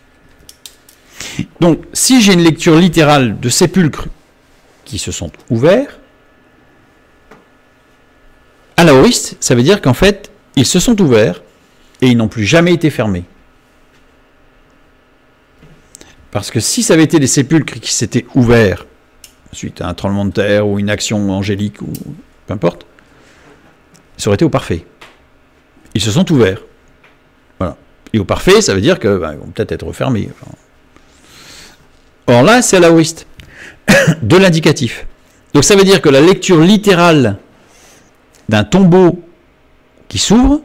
Donc, si j'ai une lecture littérale de sépulcres qui se sont ouverts, à l'aoriste, ça veut dire qu'en fait, ils se sont ouverts et ils n'ont plus jamais été fermés. Parce que si ça avait été des sépulcres qui s'étaient ouverts suite à un tremblement de terre ou une action angélique ou peu importe, ça aurait été au parfait. Ils se sont ouverts. Voilà. Et au parfait, ça veut dire qu'ils ben, vont peut-être être refermés. Enfin. Or là, c'est à l'aoriste de l'indicatif. Donc ça veut dire que la lecture littérale d'un tombeau qui s'ouvre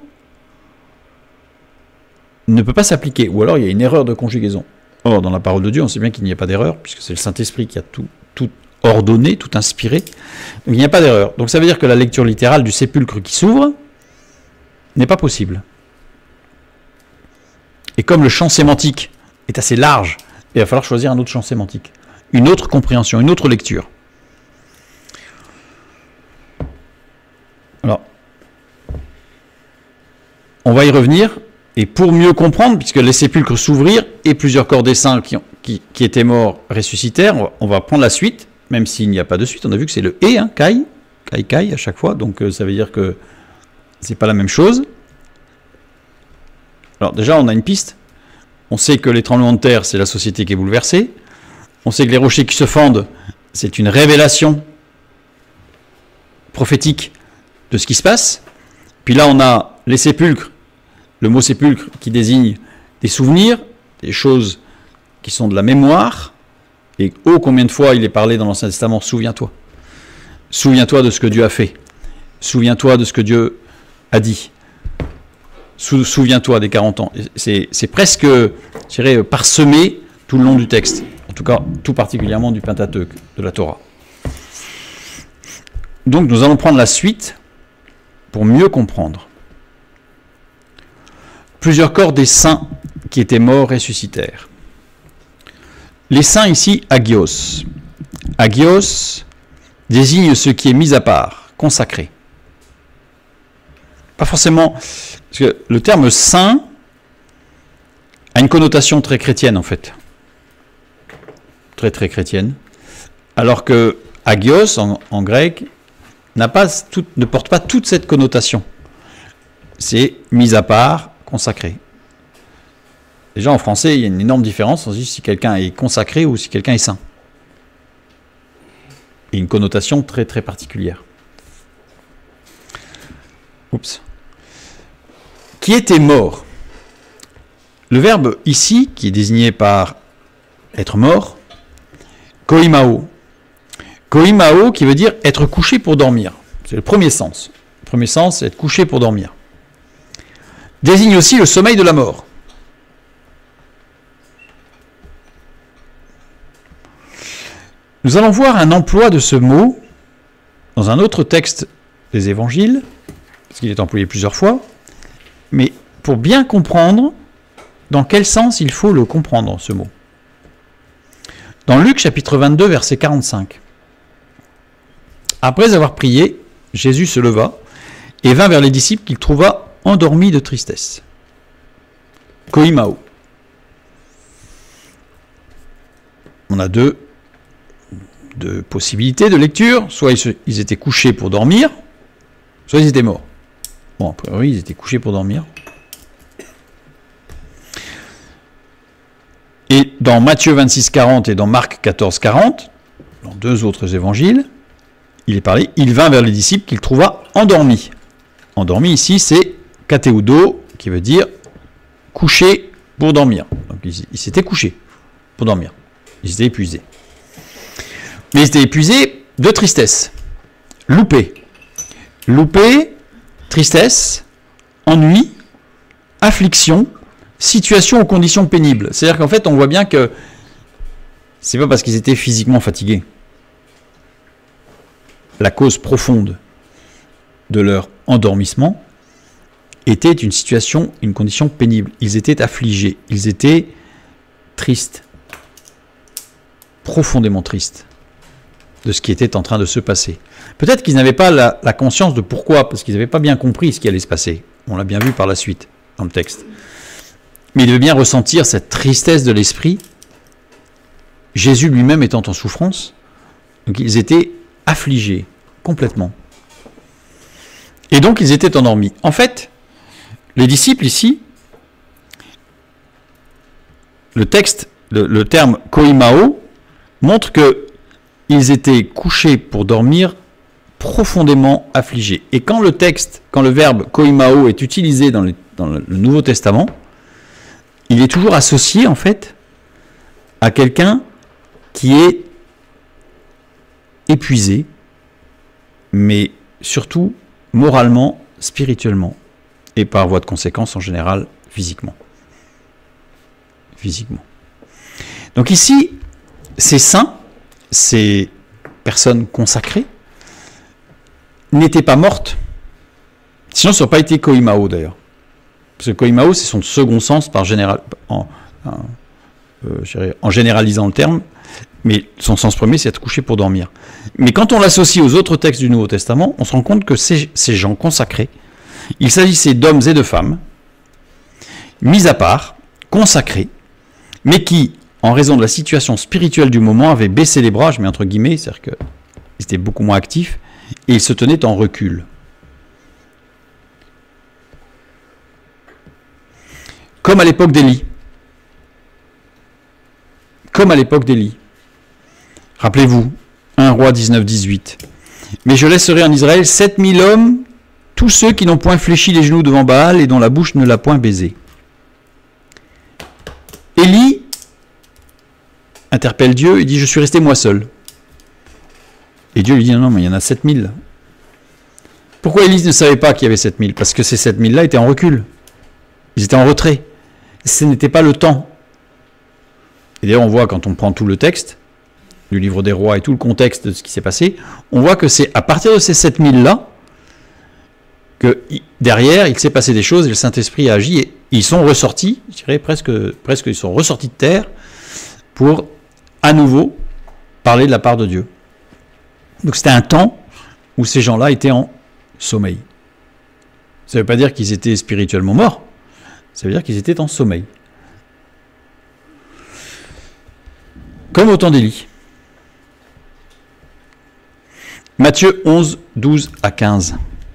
ne peut pas s'appliquer. Ou alors il y a une erreur de conjugaison. Or, dans la parole de Dieu, on sait bien qu'il n'y a pas d'erreur, puisque c'est le Saint-Esprit qui a tout, tout ordonné, tout inspiré. Donc il n'y a pas d'erreur. Donc ça veut dire que la lecture littérale du sépulcre qui s'ouvre n'est pas possible. Et comme le champ sémantique est assez large, il va falloir choisir un autre champ sémantique, une autre compréhension, une autre lecture. Alors, on va y revenir, et pour mieux comprendre, puisque les sépulcres s'ouvrirent, et plusieurs corps des saints qui, ont, qui, qui étaient morts ressuscitèrent, on va, on va prendre la suite, même s'il n'y a pas de suite. On a vu que c'est le « et », hein, « kai », « kai kai » à chaque fois, donc euh, ça veut dire que c'est pas la même chose. Alors déjà, on a une piste. On sait que les tremblements de terre, c'est la société qui est bouleversée. On sait que les rochers qui se fendent, c'est une révélation prophétique de ce qui se passe. Puis là, on a les sépulcres, le mot sépulcre qui désigne des souvenirs, des choses qui sont de la mémoire. Et oh, combien de fois il est parlé dans l'Ancien Testament, souviens-toi. Souviens-toi de ce que Dieu a fait. Souviens-toi de ce que Dieu a dit. Souviens-toi des quarante ans. C'est, c'est presque, je dirais, parsemé tout le long du texte. En tout cas, tout particulièrement du Pentateuque, de la Torah. Donc, nous allons prendre la suite pour mieux comprendre. Plusieurs corps des saints qui étaient morts ressuscitèrent. Les saints ici, agios. Agios désigne ce qui est mis à part, consacré. Pas forcément... Parce que le terme saint a une connotation très chrétienne, en fait. Très, très chrétienne. Alors que agios, en, en grec, n'a pas tout, ne porte pas toute cette connotation. C'est mis à part, consacré. Déjà, en français, il y a une énorme différence. On se dit si quelqu'un est consacré ou si quelqu'un est saint. Et une connotation très, très particulière. Oups. Qui était mort. Le verbe ici, qui est désigné par être mort, koimao. Koimao, qui veut dire être couché pour dormir. C'est le premier sens. Le premier sens, c'est être couché pour dormir. Désigne aussi le sommeil de la mort. Nous allons voir un emploi de ce mot dans un autre texte des évangiles, parce qu'il est employé plusieurs fois, mais pour bien comprendre dans quel sens il faut le comprendre, ce mot. Dans Luc chapitre vingt-deux, verset quarante-cinq. Après avoir prié, Jésus se leva et vint vers les disciples qu'il trouva endormis de tristesse. Koimao. On a deux, deux possibilités de lecture. Soit ils, se, ils étaient couchés pour dormir, soit ils étaient morts. Bon, a priori, ils étaient couchés pour dormir. Et dans Matthieu vingt-six, quarante et dans Marc quatorze, quarante, dans deux autres évangiles, il est parlé, il vint vers les disciples qu'il trouva endormis. Endormis ici, c'est kateudo, qui veut dire couché pour dormir. Donc ils, ils s'étaient couchés pour dormir. Ils étaient épuisés. Mais ils étaient épuisés de tristesse. Loupés. Loupés, tristesse, ennui, affliction, situation ou conditions pénibles. C'est-à-dire qu'en fait, on voit bien que c'est pas parce qu'ils étaient physiquement fatigués. La cause profonde de leur endormissement était une situation, une condition pénible. Ils étaient affligés, ils étaient tristes, profondément tristes de ce qui était en train de se passer. Peut-être qu'ils n'avaient pas la, la conscience de pourquoi, parce qu'ils n'avaient pas bien compris ce qui allait se passer. On l'a bien vu par la suite, dans le texte. Mais ils devaient bien ressentir cette tristesse de l'esprit, Jésus lui-même étant en souffrance. Donc ils étaient affligés, complètement. Et donc ils étaient endormis. En fait, les disciples ici, le texte, le, le terme koimao, montre que ils étaient couchés pour dormir, profondément affligés. Et quand le texte, quand le verbe koimao est utilisé dans, les, dans le Nouveau Testament, il est toujours associé, en fait, à quelqu'un qui est épuisé, mais surtout moralement, spirituellement, et par voie de conséquence, en général, physiquement. Physiquement. Donc ici, ces saints, ces personnes consacrées, n'étaient pas mortes. Sinon, ça n'aurait pas été koimao, d'ailleurs. Parce que koimao, c'est son second sens par général, en, en, euh, en généralisant le terme, mais son sens premier, c'est être couché pour dormir. Mais quand on l'associe aux autres textes du Nouveau Testament, on se rend compte que ces, ces gens consacrés, il s'agissait d'hommes et de femmes, mis à part, consacrés, mais qui, en raison de la situation spirituelle du moment, avaient baissé les bras, je mets entre guillemets, c'est-à-dire qu'ils étaient beaucoup moins actifs, et ils se tenaient en recul. Comme à l'époque d'Élie. Comme à l'époque d'Élie. Rappelez-vous, un roi dix-neuf dix-huit. Mais je laisserai en Israël sept mille hommes, tous ceux qui n'ont point fléchi les genoux devant Baal et dont la bouche ne l'a point baisé. Élie interpelle Dieu et dit « Je suis resté moi seul ». Et Dieu lui dit « Non, non, mais il y en a sept mille ». Pourquoi Élie ne savait pas qu'il y avait sept mille? Parce que ces sept mille-là étaient en recul. Ils étaient en retrait. Ce n'était pas le temps. Et d'ailleurs, on voit quand on prend tout le texte, du livre des rois et tout le contexte de ce qui s'est passé, on voit que c'est à partir de ces sept mille-là que derrière, il s'est passé des choses et le Saint-Esprit a agi et ils sont ressortis, je dirais presque, presque ils sont ressortis de terre pour à nouveau parler de la part de Dieu. Donc c'était un temps où ces gens-là étaient en sommeil. Ça ne veut pas dire qu'ils étaient spirituellement morts, ça veut dire qu'ils étaient en sommeil. Comme au temps d'Élie. Matthieu onze, douze à quinze.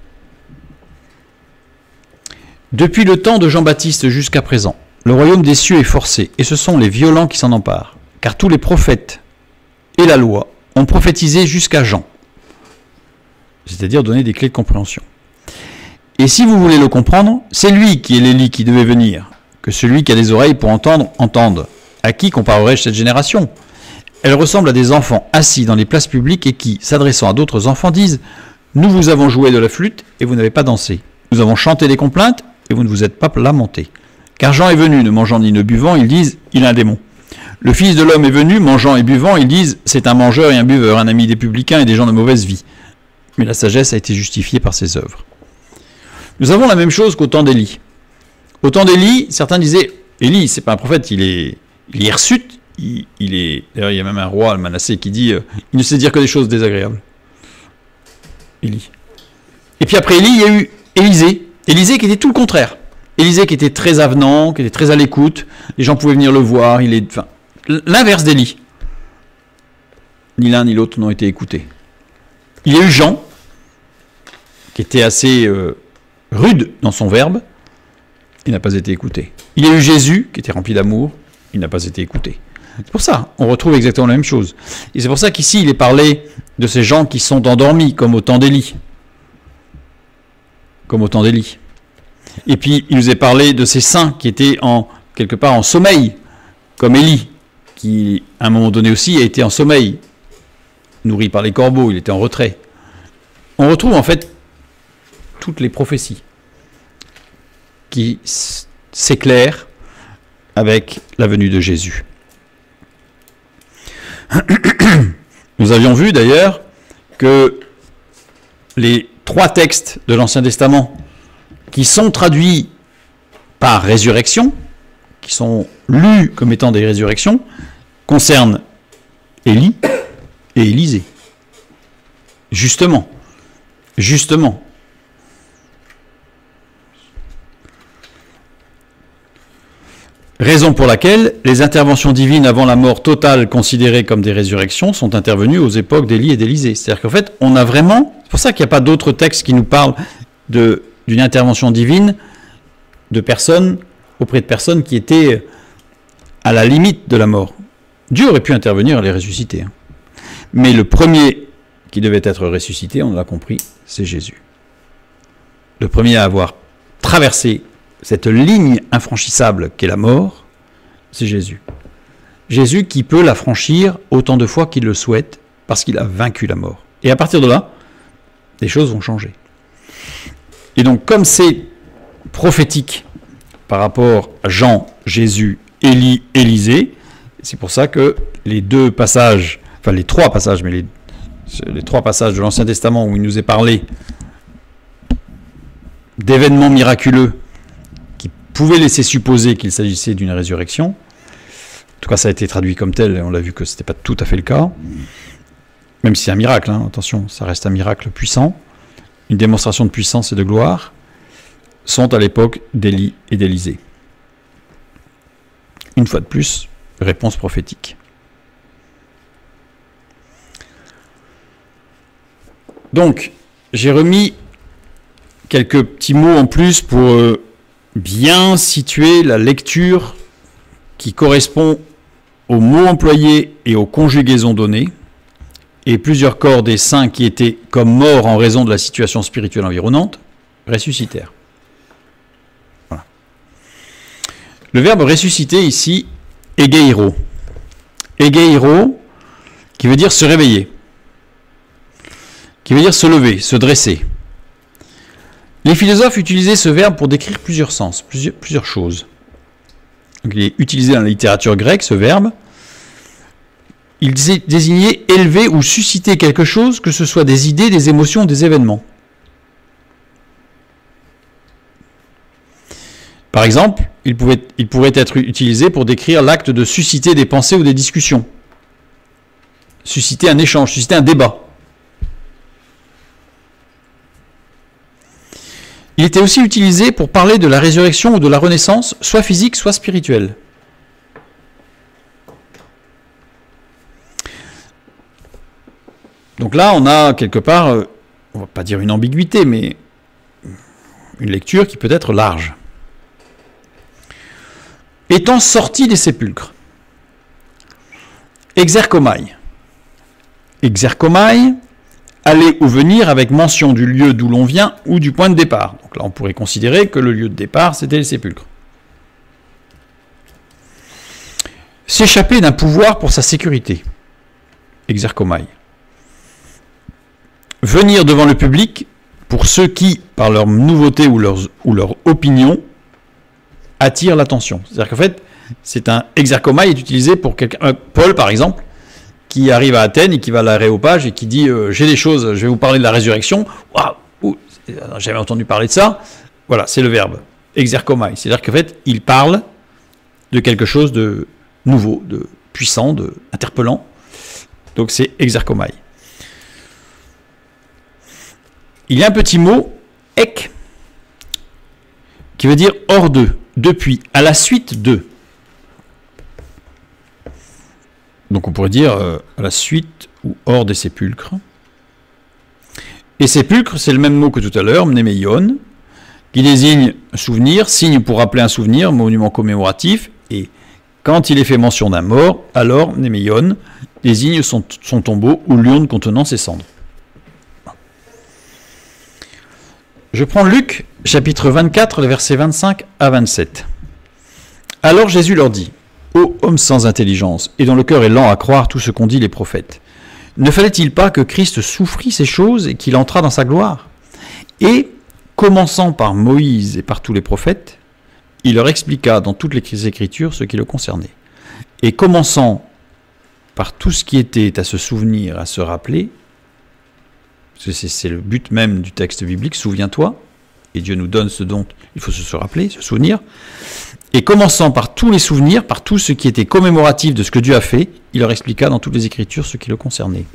Depuis le temps de Jean-Baptiste jusqu'à présent, le royaume des cieux est forcé, et ce sont les violents qui s'en emparent, car tous les prophètes et la loi ont prophétisé jusqu'à Jean, c'est-à-dire donné des clés de compréhension. Et si vous voulez le comprendre, c'est lui qui est l'Élie qui devait venir, que celui qui a des oreilles pour entendre, entende. À qui comparerai-je cette génération? Elle ressemble à des enfants assis dans les places publiques et qui, s'adressant à d'autres enfants, disent « Nous vous avons joué de la flûte et vous n'avez pas dansé. Nous avons chanté des complaintes et vous ne vous êtes pas lamentés. Car Jean est venu, ne mangeant ni ne buvant, ils disent « Il a un démon. » Le Fils de l'homme est venu, mangeant et buvant, ils disent « C'est un mangeur et un buveur, un ami des publicains et des gens de mauvaise vie. » mais la sagesse a été justifiée par ses œuvres. Nous avons la même chose qu'au temps d'Élie. Au temps d'Élie, certains disaient, Élie, c'est pas un prophète, il est, il est hirsute, il, il est... D'ailleurs, il y a même un roi, Manassé, qui dit, euh, il ne sait dire que des choses désagréables. Élie. Et puis après Élie, il y a eu Élisée. Élisée qui était tout le contraire. Élisée qui était très avenant, qui était très à l'écoute, les gens pouvaient venir le voir, il est... Enfin, l'inverse d'Élie. Ni l'un ni l'autre n'ont été écoutés. Il y a eu Jean, qui était assez euh, rude dans son verbe, il n'a pas été écouté. Il y a eu Jésus, qui était rempli d'amour, il n'a pas été écouté. C'est pour ça, on retrouve exactement la même chose. Et c'est pour ça qu'ici, il est parlé de ces gens qui sont endormis, comme au temps d'Élie. Comme au temps d'Élie. Et puis, il nous est parlé de ces saints qui étaient en, quelque part en sommeil, comme Élie, qui, à un moment donné aussi, a été en sommeil, nourri par les corbeaux, il était en retrait. On retrouve en fait toutes les prophéties qui s'éclairent avec la venue de Jésus. Nous avions vu d'ailleurs que les trois textes de l'Ancien Testament qui sont traduits par résurrection, qui sont lus comme étant des résurrections, concernent Élie et Élisée. Justement. Justement. Raison pour laquelle les interventions divines avant la mort totale considérées comme des résurrections sont intervenues aux époques d'Élie et d'Élisée. C'est-à-dire qu'en fait, on a vraiment... C'est pour ça qu'il n'y a pas d'autres textes qui nous parlent de, d'une intervention divine de personnes, auprès de personnes qui étaient à la limite de la mort. Dieu aurait pu intervenir et les ressusciter. Hein. Mais le premier qui devait être ressuscité, on l'a compris, c'est Jésus. Le premier à avoir traversé cette ligne infranchissable qu'est la mort, c'est Jésus. Jésus qui peut la franchir autant de fois qu'il le souhaite, parce qu'il a vaincu la mort. Et à partir de là, les choses vont changer. Et donc, comme c'est prophétique par rapport à Jean, Jésus, Élie, Élisée, c'est pour ça que les deux passages, enfin les trois passages, mais les, les trois passages de l'Ancien Testament où il nous est parlé d'événements miraculeux qui pouvaient laisser supposer qu'il s'agissait d'une résurrection, en tout cas ça a été traduit comme tel, et on l'a vu que ce n'était pas tout à fait le cas, même si c'est un miracle, hein, attention, ça reste un miracle puissant, une démonstration de puissance et de gloire, sont à l'époque d'Élie et d'Élisée. Une fois de plus, réponse prophétique. Donc, j'ai remis quelques petits mots en plus pour euh, bien situer la lecture qui correspond aux mots employés et aux conjugaisons données, et plusieurs corps des saints qui étaient comme morts en raison de la situation spirituelle environnante, ressuscitèrent. Voilà. Le verbe ressusciter ici, egeiro. Egeiro, qui veut dire se réveiller, qui veut dire se lever, se dresser. Les philosophes utilisaient ce verbe pour décrire plusieurs sens, plusieurs, plusieurs choses. Donc, il est utilisé dans la littérature grecque, ce verbe. Il désignait élever ou susciter quelque chose, que ce soit des idées, des émotions, des événements. Par exemple, il, pouvait, il pourrait être utilisé pour décrire l'acte de susciter des pensées ou des discussions. Susciter un échange, susciter un débat. Il était aussi utilisé pour parler de la résurrection ou de la renaissance, soit physique, soit spirituelle. Donc là, on a quelque part, on ne va pas dire une ambiguïté, mais une lecture qui peut être large. Étant sorti des sépulcres. Exerchomai. Exerchomai, aller ou venir avec mention du lieu d'où l'on vient ou du point de départ. Donc là, on pourrait considérer que le lieu de départ, c'était les sépulcres. S'échapper d'un pouvoir pour sa sécurité. Exerchomai. Venir devant le public pour ceux qui, par leur nouveauté ou leur, ou leur opinion, attirent l'attention. C'est-à-dire qu'en fait, c'est un exerchomai est utilisé pour quelqu'un, euh, Paul par exemple, qui arrive à Athènes et qui va à l'aréopage et qui dit euh, j'ai des choses, je vais vous parler de la résurrection. Waouh, j'avais entendu parler de ça. Voilà, c'est le verbe exerkomai. C'est-à-dire qu'en fait, il parle de quelque chose de nouveau, de puissant, de interpellant. Donc c'est exerkomai. Il y a un petit mot ek qui veut dire hors de, depuis, à la suite de. Donc on pourrait dire euh, à la suite ou hors des sépulcres. Et sépulcre, c'est le même mot que tout à l'heure, mnémeion, qui désigne souvenir, signe pour rappeler un souvenir, monument commémoratif. Et quand il est fait mention d'un mort, alors mnémeion désigne son, son tombeau ou l'urne contenant ses cendres. Je prends Luc, chapitre vingt-quatre, les versets vingt-cinq à vingt-sept. Alors Jésus leur dit: ô homme sans intelligence, et dont le cœur est lent à croire tout ce qu'ont dit les prophètes, ne fallait-il pas que Christ souffrit ces choses et qu'il entrât dans sa gloire? Et, commençant par Moïse et par tous les prophètes, il leur expliqua dans toutes les Écritures ce qui le concernait. Et commençant par tout ce qui était à se souvenir, à se rappeler, c'est le but même du texte biblique, souviens-toi, et Dieu nous donne ce dont il faut se rappeler, se souvenir. Et commençant par tous les souvenirs, par tout ce qui était commémoratif de ce que Dieu a fait, il leur expliqua dans toutes les Écritures ce qui le concernait.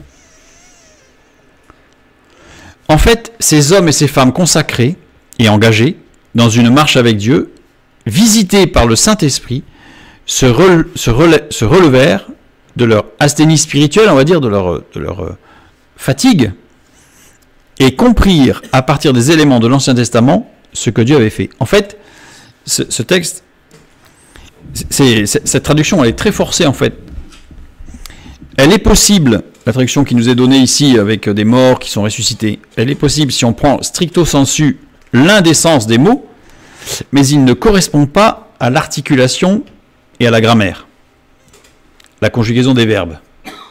En fait, ces hommes et ces femmes consacrés et engagés dans une marche avec Dieu, visités par le Saint-Esprit, se, rele, se, rele, se relevèrent de leur asthénie spirituelle, on va dire, de leur, de leur euh, fatigue, et comprirent à partir des éléments de l'Ancien Testament ce que Dieu avait fait. En fait, ce, ce texte, c'est, c'est, cette traduction, elle est très forcée en fait. Elle est possible, la traduction qui nous est donnée ici avec des morts qui sont ressuscités, elle est possible si on prend stricto sensu l'un des sens des mots, mais il ne correspond pas à l'articulation et à la grammaire. La conjugaison des verbes.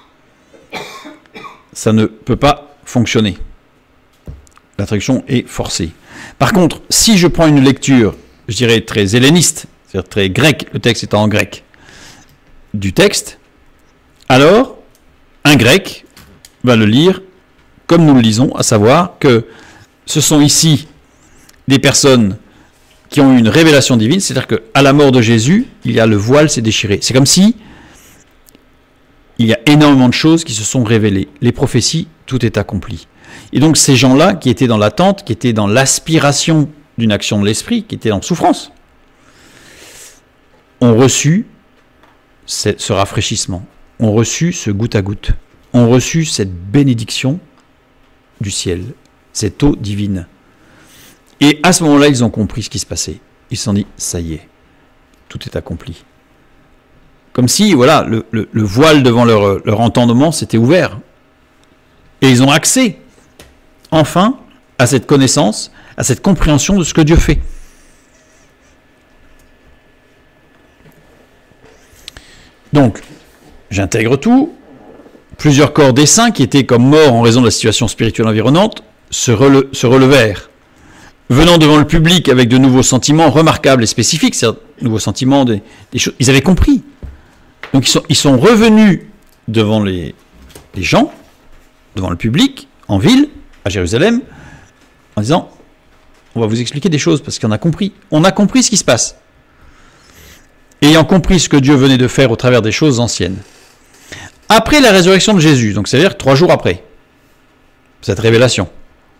Ça ne peut pas fonctionner. La traduction est forcée. Par contre, si je prends une lecture, je dirais très helléniste, c'est-à-dire très grec, le texte étant en grec, du texte, alors un grec va le lire comme nous le lisons, à savoir que ce sont ici des personnes qui ont eu une révélation divine, c'est-à-dire qu'à la mort de Jésus, il y a le voile s'est déchiré. C'est comme si il y a énormément de choses qui se sont révélées. Les prophéties, tout est accompli. Et donc ces gens-là, qui étaient dans l'attente, qui étaient dans l'aspiration d'une action de l'esprit, qui étaient en souffrance, ont reçu ce rafraîchissement, ont reçu ce goutte à goutte, ont reçu cette bénédiction du ciel, cette eau divine. Et à ce moment-là, ils ont compris ce qui se passait. Ils se sont dit, ça y est, tout est accompli. Comme si, voilà, le, le, le voile devant leur, leur entendement s'était ouvert. Et ils ont accès, enfin, à cette connaissance, à cette compréhension de ce que Dieu fait. Donc, j'intègre tout. Plusieurs corps des saints qui étaient comme morts en raison de la situation spirituelle environnante se, rele se relevèrent, venant devant le public avec de nouveaux sentiments remarquables et spécifiques, c'est-à-dire de nouveaux sentiments, des, des choses. Ils avaient compris. Donc ils sont, ils sont revenus devant les, les gens, devant le public, en ville, à Jérusalem, en disant, on va vous expliquer des choses, parce qu'on a compris. On a compris ce qui se passe. Ayant compris ce que Dieu venait de faire au travers des choses anciennes. Après la résurrection de Jésus, donc c'est-à-dire trois jours après, cette révélation,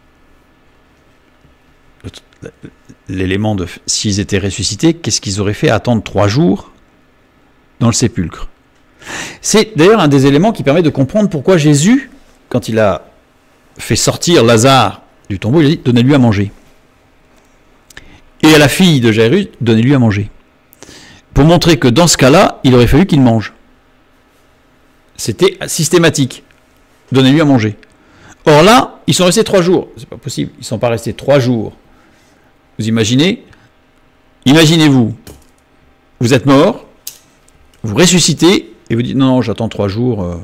l'élément de s'ils étaient ressuscités, qu'est-ce qu'ils auraient fait à attendre trois jours dans le sépulcre? C'est d'ailleurs un des éléments qui permet de comprendre pourquoi Jésus, quand il a fait sortir Lazare du tombeau, il a dit, donnez-lui à manger. Et à la fille de Jairus, donnez-lui à manger. Pour montrer que dans ce cas-là, il aurait fallu qu'il mange. C'était systématique. Donnez-lui à manger. Or là, ils sont restés trois jours. C'est pas possible. Ils ne sont pas restés trois jours. Vous imaginez? Imaginez-vous, vous êtes mort, vous ressuscitez, et vous dites, non, non, j'attends trois jours. Euh...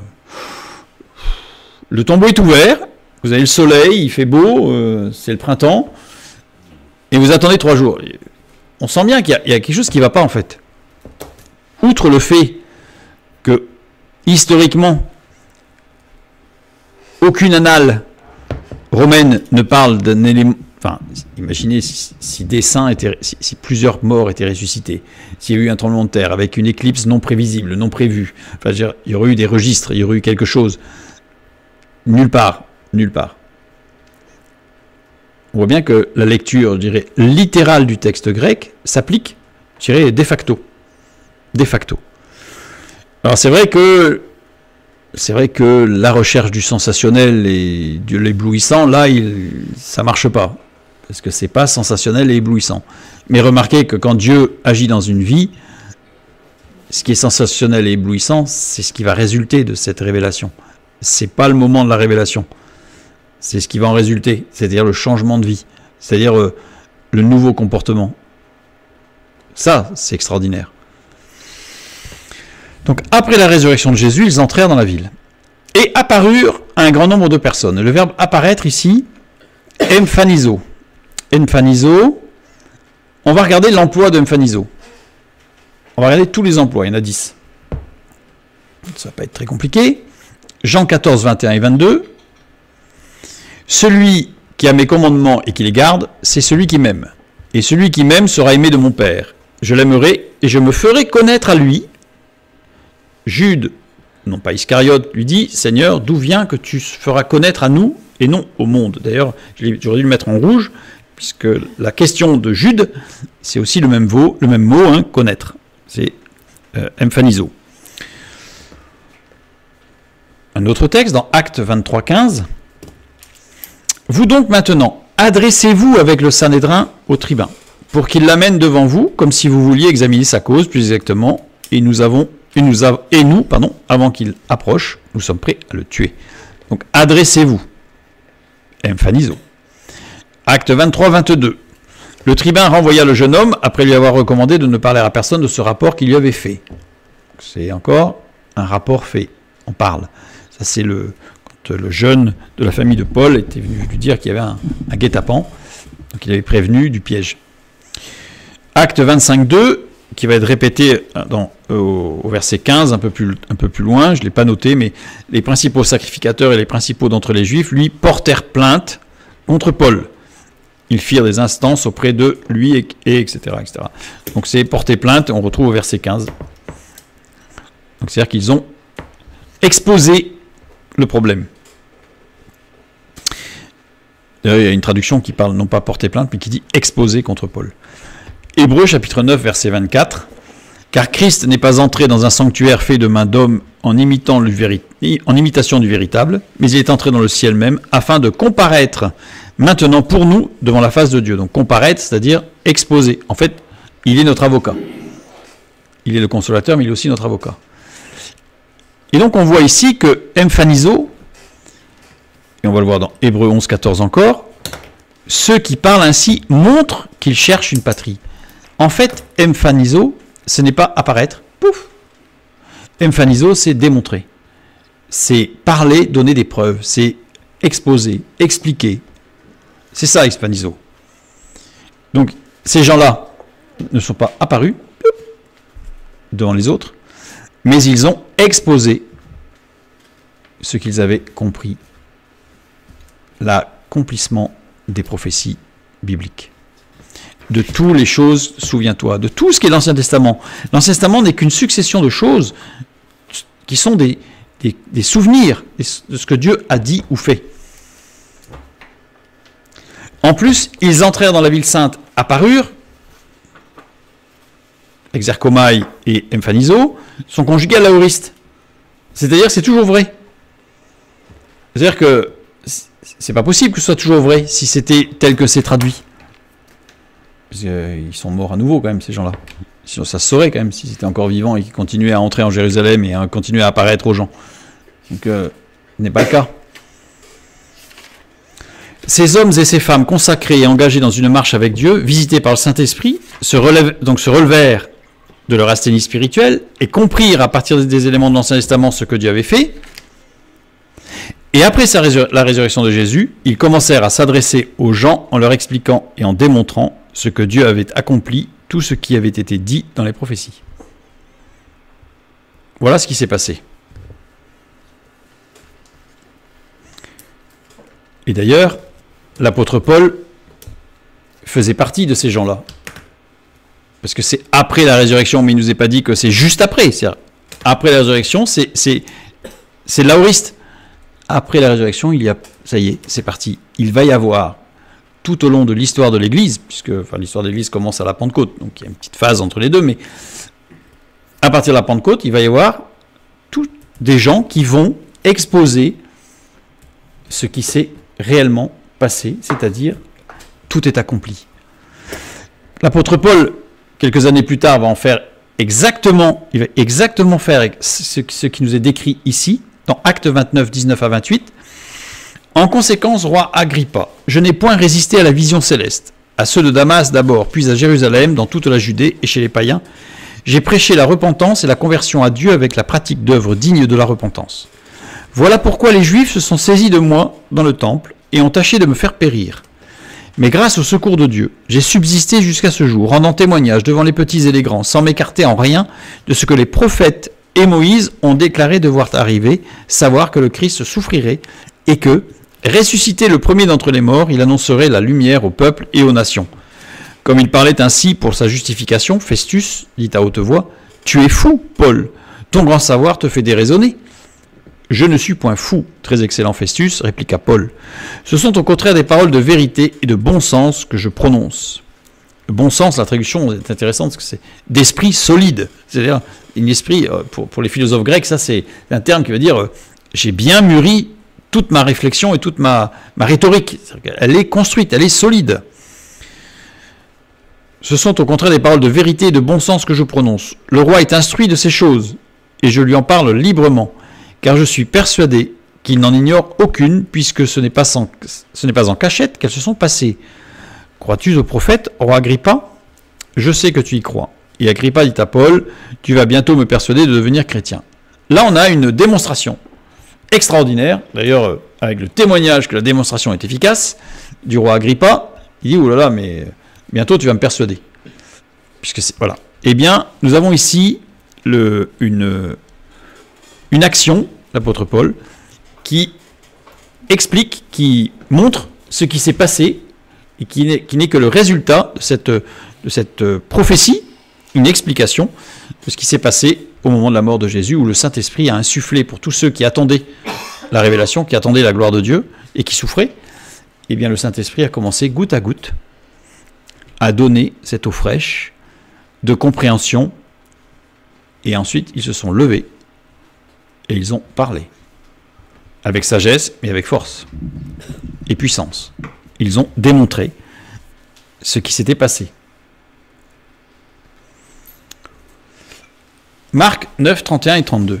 Le tombeau est ouvert, vous avez le soleil, il fait beau, euh, c'est le printemps, et vous attendez trois jours. On sent bien qu'il y, y a quelque chose qui ne va pas, en fait. Outre le fait que, historiquement, Aucune annale romaine ne parle d'un élément. Enfin, imaginez si, si des saints étaient, si, si plusieurs morts étaient ressuscités, s'il y a eu un tremblement de terre avec une éclipse non prévisible, non prévue. Enfin, je veux dire, il y aurait eu des registres, il y aurait eu quelque chose. Nulle part, nulle part. On voit bien que la lecture, je dirais, littérale du texte grec s'applique, je dirais, de facto. De facto. Alors c'est vrai que c'est vrai que la recherche du sensationnel et de l'éblouissant, là, il, ça marche pas. Parce que c'est pas sensationnel et éblouissant. Mais remarquez que quand Dieu agit dans une vie, ce qui est sensationnel et éblouissant, c'est ce qui va résulter de cette révélation. C'est pas le moment de la révélation. C'est ce qui va en résulter, c'est-à-dire le changement de vie, c'est-à-dire euh, le nouveau comportement. Ça, c'est extraordinaire. Donc, après la résurrection de Jésus, ils entrèrent dans la ville. Et apparurent un grand nombre de personnes. Le verbe apparaître ici, emphanizo. Emphanizo, on va regarder l'emploi de emphanizo. On va regarder tous les emplois, il y en a dix. Ça va pas être très compliqué. Jean quatorze, vingt et un et vingt-deux. Celui qui a mes commandements et qui les garde, c'est celui qui m'aime. Et celui qui m'aime sera aimé de mon Père. Je l'aimerai et je me ferai connaître à lui. Jude, non pas Iscariote, lui dit, Seigneur, d'où vient que tu feras connaître à nous et non au monde? D'ailleurs, j'aurais dû le mettre en rouge, puisque la question de Jude, c'est aussi le même mot, le même mot, hein, connaître. C'est euh, emphanizo. Un autre texte, dans Actes vingt-trois, quinze. Vous donc maintenant, adressez-vous avec le Sanhédrin au tribun, pour qu'il l'amène devant vous, comme si vous vouliez examiner sa cause plus exactement, et nous avons, et nous, av et nous pardon, avant qu'il approche, nous sommes prêts à le tuer. Donc adressez-vous. Emphanizo. Acte vingt-trois, vingt-deux. Le tribun renvoya le jeune homme après lui avoir recommandé de ne parler à personne de ce rapport qu'il lui avait fait. C'est encore un rapport fait. On parle. Ça c'est le... le jeune de la famille de Paul était venu lui dire qu'il y avait un, un guet-apens, donc il avait prévenu du piège. Acte vingt-cinq, deux, qui va être répété dans, au, au verset quinze, un peu plus, un peu plus loin, je ne l'ai pas noté, mais les principaux sacrificateurs et les principaux d'entre les Juifs, lui, portèrent plainte contre Paul. Ils firent des instances auprès de lui, et, et etc., et cetera. Donc c'est porter plainte, on retrouve au verset quinze. Donc c'est-à-dire qu'ils ont exposé le problème. Il y a une traduction qui parle non pas porter plainte, mais qui dit exposer contre Paul. Hébreux chapitre neuf, verset vingt-quatre. Car Christ n'est pas entré dans un sanctuaire fait de main d'homme en, imitant le véri- en imitation du véritable, mais il est entré dans le ciel même, afin de comparaître maintenant pour nous devant la face de Dieu. Donc comparaître, c'est-à-dire exposer. En fait, il est notre avocat. Il est le consolateur, mais il est aussi notre avocat. Et donc on voit ici que emphanizo, et on va le voir dans Hébreux onze, quatorze encore, ceux qui parlent ainsi montrent qu'ils cherchent une patrie. En fait, emphanizo, ce n'est pas apparaître, pouf. Emphanizo, c'est démontrer. C'est parler, donner des preuves, c'est exposer, expliquer. C'est ça, emphanizo. Donc, ces gens-là ne sont pas apparus pouf, devant les autres, mais ils ont exposé ce qu'ils avaient compris, l'accomplissement des prophéties bibliques. De toutes les choses, souviens-toi, de tout ce qui est l'Ancien Testament. L'Ancien Testament n'est qu'une succession de choses qui sont des, des, des souvenirs de ce que Dieu a dit ou fait. En plus, ils entrèrent dans la ville sainte, apparurent, exerchomai et emphanizo, sont conjugués à l'aoriste. C'est-à-dire que c'est toujours vrai. C'est-à-dire que c'est pas possible que ce soit toujours vrai si c'était tel que c'est traduit. Parce qu'ils sont morts à nouveau quand même, ces gens-là. Sinon ça se saurait quand même s'ils étaient encore vivants et qu'ils continuaient à entrer en Jérusalem et à continuer à apparaître aux gens. Donc, euh, ce n'est pas le cas. Ces hommes et ces femmes consacrés et engagés dans une marche avec Dieu, visités par le Saint-Esprit, se, relèvent, donc se relevèrent de leur asthénie spirituelle et comprirent à partir des éléments de l'Ancien Testament ce que Dieu avait fait. Et après sa résur- la résurrection de Jésus, ils commencèrent à s'adresser aux gens en leur expliquant et en démontrant ce que Dieu avait accompli, tout ce qui avait été dit dans les prophéties. Voilà ce qui s'est passé. Et d'ailleurs, l'apôtre Paul faisait partie de ces gens-là. Parce que c'est après la résurrection, mais il ne nous est pas dit que c'est juste après. C'est-à-dire, après la résurrection, c'est, c'est, c'est l'aoriste. Après la résurrection, il y a, ça y est, c'est parti. Il va y avoir, tout au long de l'histoire de l'Église, puisque enfin, l'histoire de l'Église commence à la Pentecôte, donc il y a une petite phase entre les deux, mais à partir de la Pentecôte, il va y avoir tous des gens qui vont exposer ce qui s'est réellement passé, c'est-à-dire tout est accompli. L'apôtre Paul, quelques années plus tard, va en faire exactement, il va exactement faire ce, ce qui nous est décrit ici, dans Actes vingt-neuf, dix-neuf à vingt-huit. En conséquence, roi Agrippa, je n'ai point résisté à la vision céleste, à ceux de Damas d'abord, puis à Jérusalem, dans toute la Judée et chez les païens. J'ai prêché la repentance et la conversion à Dieu avec la pratique d'œuvres dignes de la repentance. Voilà pourquoi les Juifs se sont saisis de moi dans le temple et ont tâché de me faire périr. Mais grâce au secours de Dieu, j'ai subsisté jusqu'à ce jour, rendant témoignage devant les petits et les grands, sans m'écarter en rien de ce que les prophètes et Moïse ont déclaré devoir arriver, savoir que le Christ souffrirait et que, ressuscité le premier d'entre les morts, il annoncerait la lumière au peuple et aux nations. Comme il parlait ainsi pour sa justification, Festus dit à haute voix, « Tu es fou, Paul, ton grand savoir te fait déraisonner. » « Je ne suis point fou, très excellent Festus, répliqua Paul. Ce sont au contraire des paroles de vérité et de bon sens que je prononce. Le bon sens, la traduction est intéressante parce que c'est d'esprit solide. C'est-à-dire, un esprit, pour, pour les philosophes grecs, ça c'est un terme qui veut dire j'ai bien mûri toute ma réflexion et toute ma, ma rhétorique. Elle est construite, elle est solide. Ce sont au contraire des paroles de vérité et de bon sens que je prononce. Le roi est instruit de ces choses et je lui en parle librement. Car je suis persuadé qu'il n'en ignore aucune, puisque ce n'est pas, sans, ce n'est pas en cachette qu'elles se sont passées. Crois-tu au prophète, roi Agrippa? Je sais que tu y crois. Et Agrippa dit à Paul, tu vas bientôt me persuader de devenir chrétien. Là, on a une démonstration extraordinaire, d'ailleurs, avec le témoignage que la démonstration est efficace, du roi Agrippa. Il dit, oh là là, mais bientôt tu vas me persuader. Puisque c'est, voilà. Eh bien, nous avons ici le, une... une action, l'apôtre Paul, qui explique, qui montre ce qui s'est passé et qui n'est, qui n'est que le résultat de cette, de cette prophétie, une explication de ce qui s'est passé au moment de la mort de Jésus, où le Saint-Esprit a insufflé pour tous ceux qui attendaient la révélation, qui attendaient la gloire de Dieu et qui souffraient. Eh bien, le Saint-Esprit a commencé goutte à goutte à donner cette eau fraîche de compréhension et ensuite ils se sont levés et ils ont parlé, avec sagesse, mais avec force et puissance. Ils ont démontré ce qui s'était passé. Marc neuf, trente et un et trente-deux.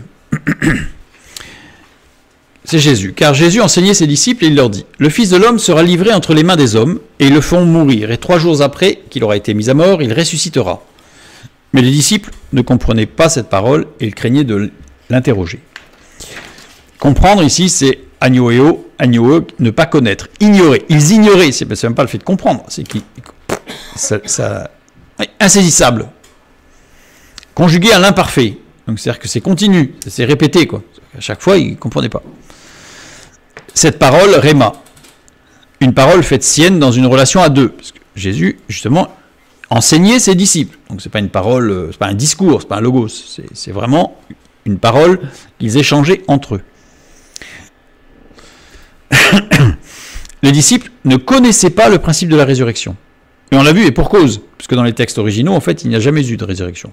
C'est Jésus. Car Jésus enseignait ses disciples et il leur dit, « Le Fils de l'homme sera livré entre les mains des hommes, et ils le feront mourir, et trois jours après qu'il aura été mis à mort, il ressuscitera. » Mais les disciples ne comprenaient pas cette parole, et ils craignaient de l'interroger. Comprendre ici, c'est agnoeo, agnoeo, ne pas connaître, ignorer. Ils ignoraient, c'est même pas le fait de comprendre, c'est qu'ils, ça, ça, insaisissable, conjugué à l'imparfait. Donc c'est-à-dire que c'est continu, c'est répété quoi. À chaque fois, ils ne comprenaient pas. Cette parole, réma, une parole faite sienne dans une relation à deux, parce que Jésus justement enseignait ses disciples. Donc c'est pas une parole, c'est pas un discours, c'est pas un logos, c'est, c'est vraiment une parole qu'ils échangeaient entre eux. Les disciples ne connaissaient pas le principe de la résurrection. Et on l'a vu, et pour cause, puisque dans les textes originaux, en fait, il n'y a jamais eu de résurrection.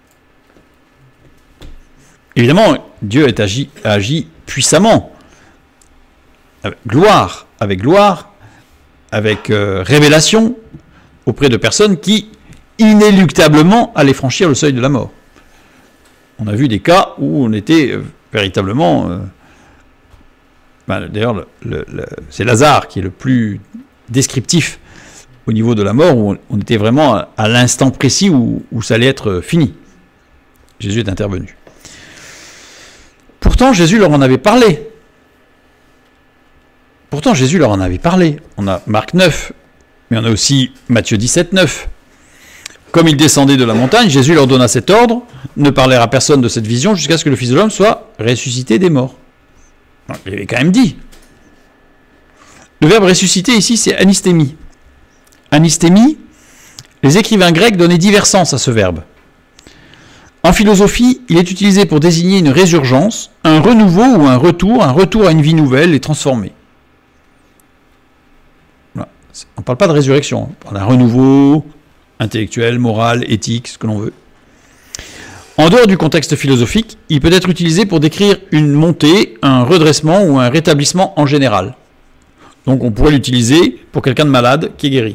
Évidemment, Dieu a agi, a agi puissamment, avec gloire, avec gloire, avec euh, révélation, auprès de personnes qui, inéluctablement, allaient franchir le seuil de la mort. On a vu des cas où on était euh, véritablement... Euh, ben, d'ailleurs, le, le, le, c'est Lazare qui est le plus descriptif au niveau de la mort, où on, on était vraiment à, à l'instant précis où, où ça allait être fini. Jésus est intervenu. Pourtant, Jésus leur en avait parlé. Pourtant, Jésus leur en avait parlé. On a Marc neuf, mais on a aussi Matthieu dix-sept, neuf. Comme ils descendaient de la montagne, Jésus leur donna cet ordre, ne parler à personne de cette vision jusqu'à ce que le Fils de l'homme soit ressuscité des morts. Il avait quand même dit. Le verbe ressusciter ici, c'est anistémie. Anistémie, les écrivains grecs donnaient divers sens à ce verbe. En philosophie, il est utilisé pour désigner une résurgence, un renouveau ou un retour, un retour à une vie nouvelle et transformée. Voilà. On ne parle pas de résurrection, on parle d'un renouveau intellectuel, moral, éthique, ce que l'on veut. En dehors du contexte philosophique, il peut être utilisé pour décrire une montée, un redressement ou un rétablissement en général. Donc on pourrait l'utiliser pour quelqu'un de malade qui est guéri.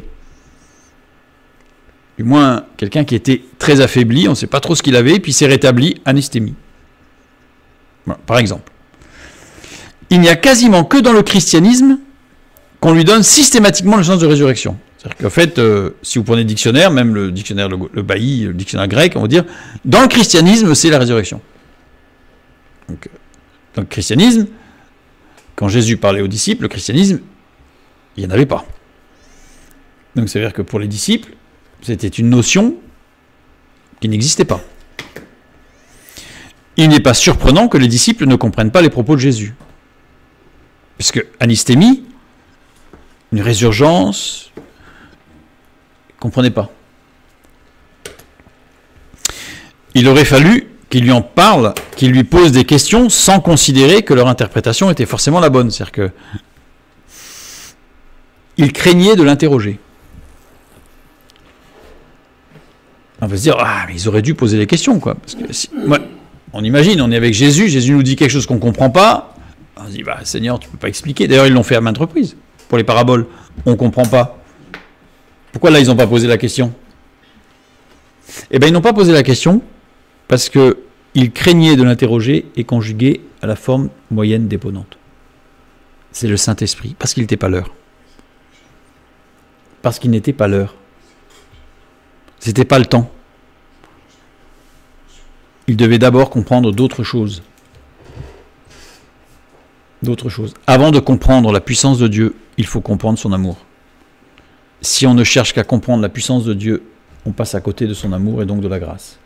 Du moins, quelqu'un qui était très affaibli, on ne sait pas trop ce qu'il avait, puis s'est rétabli, anistémie. Voilà, par exemple. Il n'y a quasiment que dans le christianisme qu'on lui donne systématiquement le sens de résurrection. C'est-à-dire qu'en fait, euh, si vous prenez le dictionnaire, même le dictionnaire, le, le Bailly, le dictionnaire grec, on va dire, dans le christianisme, c'est la résurrection. Donc, dans le christianisme, quand Jésus parlait aux disciples, le christianisme, il n'y en avait pas. Donc, ça veut dire que pour les disciples, c'était une notion qui n'existait pas. Il n'est pas surprenant que les disciples ne comprennent pas les propos de Jésus. Puisque anistémie, une résurgence, ils ne comprenaient pas. Il aurait fallu qu'il lui en parle, qu'il lui pose des questions sans considérer que leur interprétation était forcément la bonne. C'est-à-dire que il craignait de l'interroger. On va se dire, ah, mais ils auraient dû poser les questions, quoi. Parce que si, ouais, on imagine, on est avec Jésus, Jésus nous dit quelque chose qu'on ne comprend pas. On se dit, bah, Seigneur, tu ne peux pas expliquer. D'ailleurs, ils l'ont fait à maintes reprises. Pour les paraboles, on ne comprend pas. Pourquoi là, ils n'ont pas posé la question? Eh bien, ils n'ont pas posé la question parce qu'ils craignaient de l'interroger et conjuguer à la forme moyenne déponente. C'est le Saint-Esprit, parce qu'il n'était pas l'heure. Parce qu'il n'était pas l'heure. C'était pas le temps. Il devait d'abord comprendre d'autres choses. D'autres choses. Avant de comprendre la puissance de Dieu, il faut comprendre son amour. Si on ne cherche qu'à comprendre la puissance de Dieu, on passe à côté de son amour et donc de la grâce.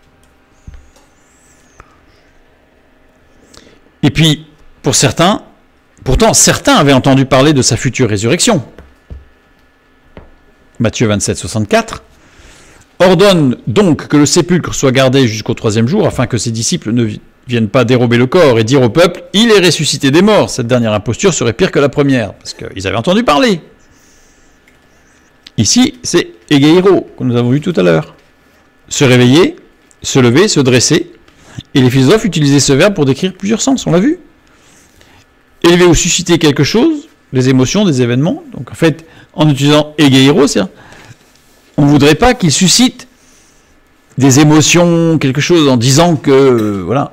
Et puis, pour certains, pourtant certains avaient entendu parler de sa future résurrection. Matthieu vingt-sept, soixante-quatre. Ordonne donc que le sépulcre soit gardé jusqu'au troisième jour, afin que ses disciples ne viennent pas dérober le corps et dire au peuple « Il est ressuscité des morts ». Cette dernière imposture serait pire que la première, parce qu'ils avaient entendu parler. Ici, c'est egeiro, que nous avons vu tout à l'heure. Se réveiller, se lever, se dresser. Et les philosophes utilisaient ce verbe pour décrire plusieurs sens, on l'a vu. Élever ou susciter quelque chose, des émotions, des événements. Donc en fait, en utilisant egeiro, c'est-à-dire on ne voudrait pas qu'il suscite des émotions, quelque chose, en disant que... Euh, voilà.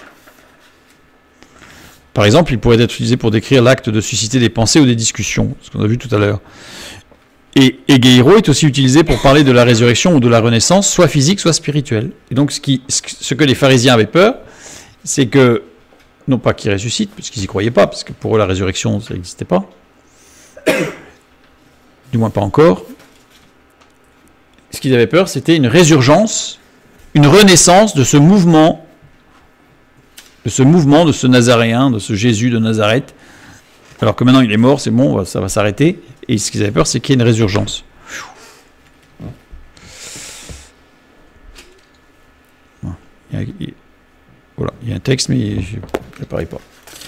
Par exemple, il pourrait être utilisé pour décrire l'acte de susciter des pensées ou des discussions, ce qu'on a vu tout à l'heure. Et egeiro est aussi utilisé pour parler de la résurrection ou de la renaissance, soit physique, soit spirituelle. Et donc, ce, qui, ce que les pharisiens avaient peur, c'est que, non pas qu'ils ressuscitent, puisqu'ils n'y croyaient pas, parce que pour eux, la résurrection, ça n'existait pas. Du moins pas encore. Ce qu'ils avaient peur, c'était une résurgence, une renaissance de ce mouvement, de ce mouvement, de ce Nazaréen, de ce Jésus de Nazareth. Alors que maintenant il est mort, c'est bon, ça va s'arrêter. Et ce qu'ils avaient peur, c'est qu'il y ait une résurgence. Il y a, il, voilà, il y a un texte, mais je ne préparais pas.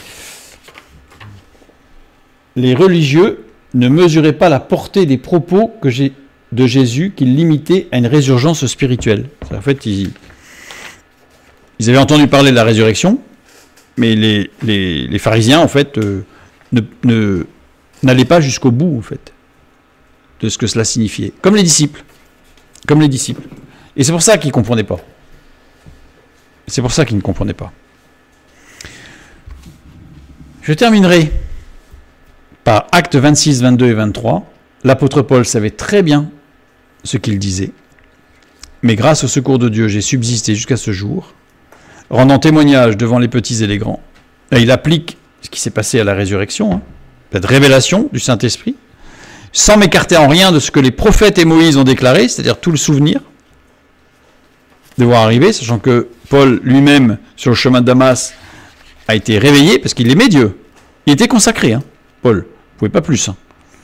Les religieux ne mesuraient pas la portée des propos que j'ai de Jésus qu'il limitait à une résurgence spirituelle. En fait, ils, ils avaient entendu parler de la résurrection, mais les, les, les pharisiens, en fait, euh, ne, ne, n'allaient pas jusqu'au bout, en fait, de ce que cela signifiait. Comme les disciples. Comme les disciples. Et c'est pour ça qu'ils ne comprenaient pas. C'est pour ça qu'ils ne comprenaient pas. Je terminerai par Actes vingt-six, vingt-deux et vingt-trois. L'apôtre Paul savait très bien ce qu'il disait, mais grâce au secours de Dieu, j'ai subsisté jusqu'à ce jour, rendant témoignage devant les petits et les grands. Et il applique ce qui s'est passé à la résurrection, hein, cette révélation du Saint-Esprit, sans m'écarter en rien de ce que les prophètes et Moïse ont déclaré, c'est-à-dire tout le souvenir de voir arriver, sachant que Paul lui-même, sur le chemin de Damas, a été réveillé parce qu'il aimait Dieu. Il était consacré, hein, Paul, il ne pouvait pas plus. Hein.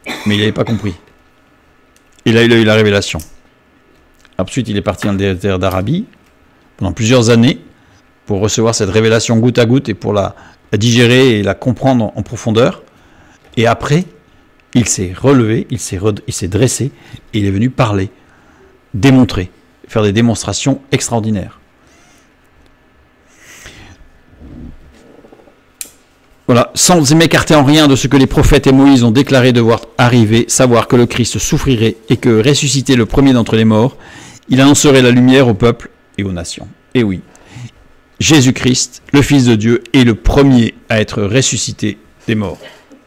mais il n'avait pas compris. Et là, il a eu la révélation. Ensuite, il est parti dans le désert d'Arabie pendant plusieurs années pour recevoir cette révélation goutte à goutte et pour la, la digérer et la comprendre en profondeur. Et après, il s'est relevé, il s'est re, il s'est dressé et il est venu parler, démontrer, faire des démonstrations extraordinaires. Voilà, sans m'écarter en rien de ce que les prophètes et Moïse ont déclaré devoir arriver, savoir que le Christ souffrirait et que ressuscité le premier d'entre les morts, il annoncerait la lumière au peuple et aux nations. Et oui, Jésus-Christ, le Fils de Dieu, est le premier à être ressuscité des morts.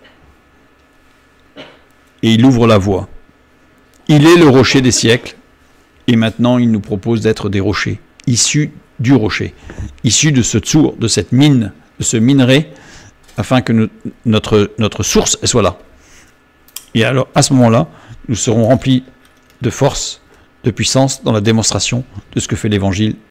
Et il ouvre la voie. Il est le rocher des siècles, et maintenant il nous propose d'être des rochers, issus du rocher, issus de ce tsour, de cette mine, de ce minerai, afin que nous, notre, notre source soit là. Et alors, à ce moment-là, nous serons remplis de force, de puissance dans la démonstration de ce que fait l'Évangile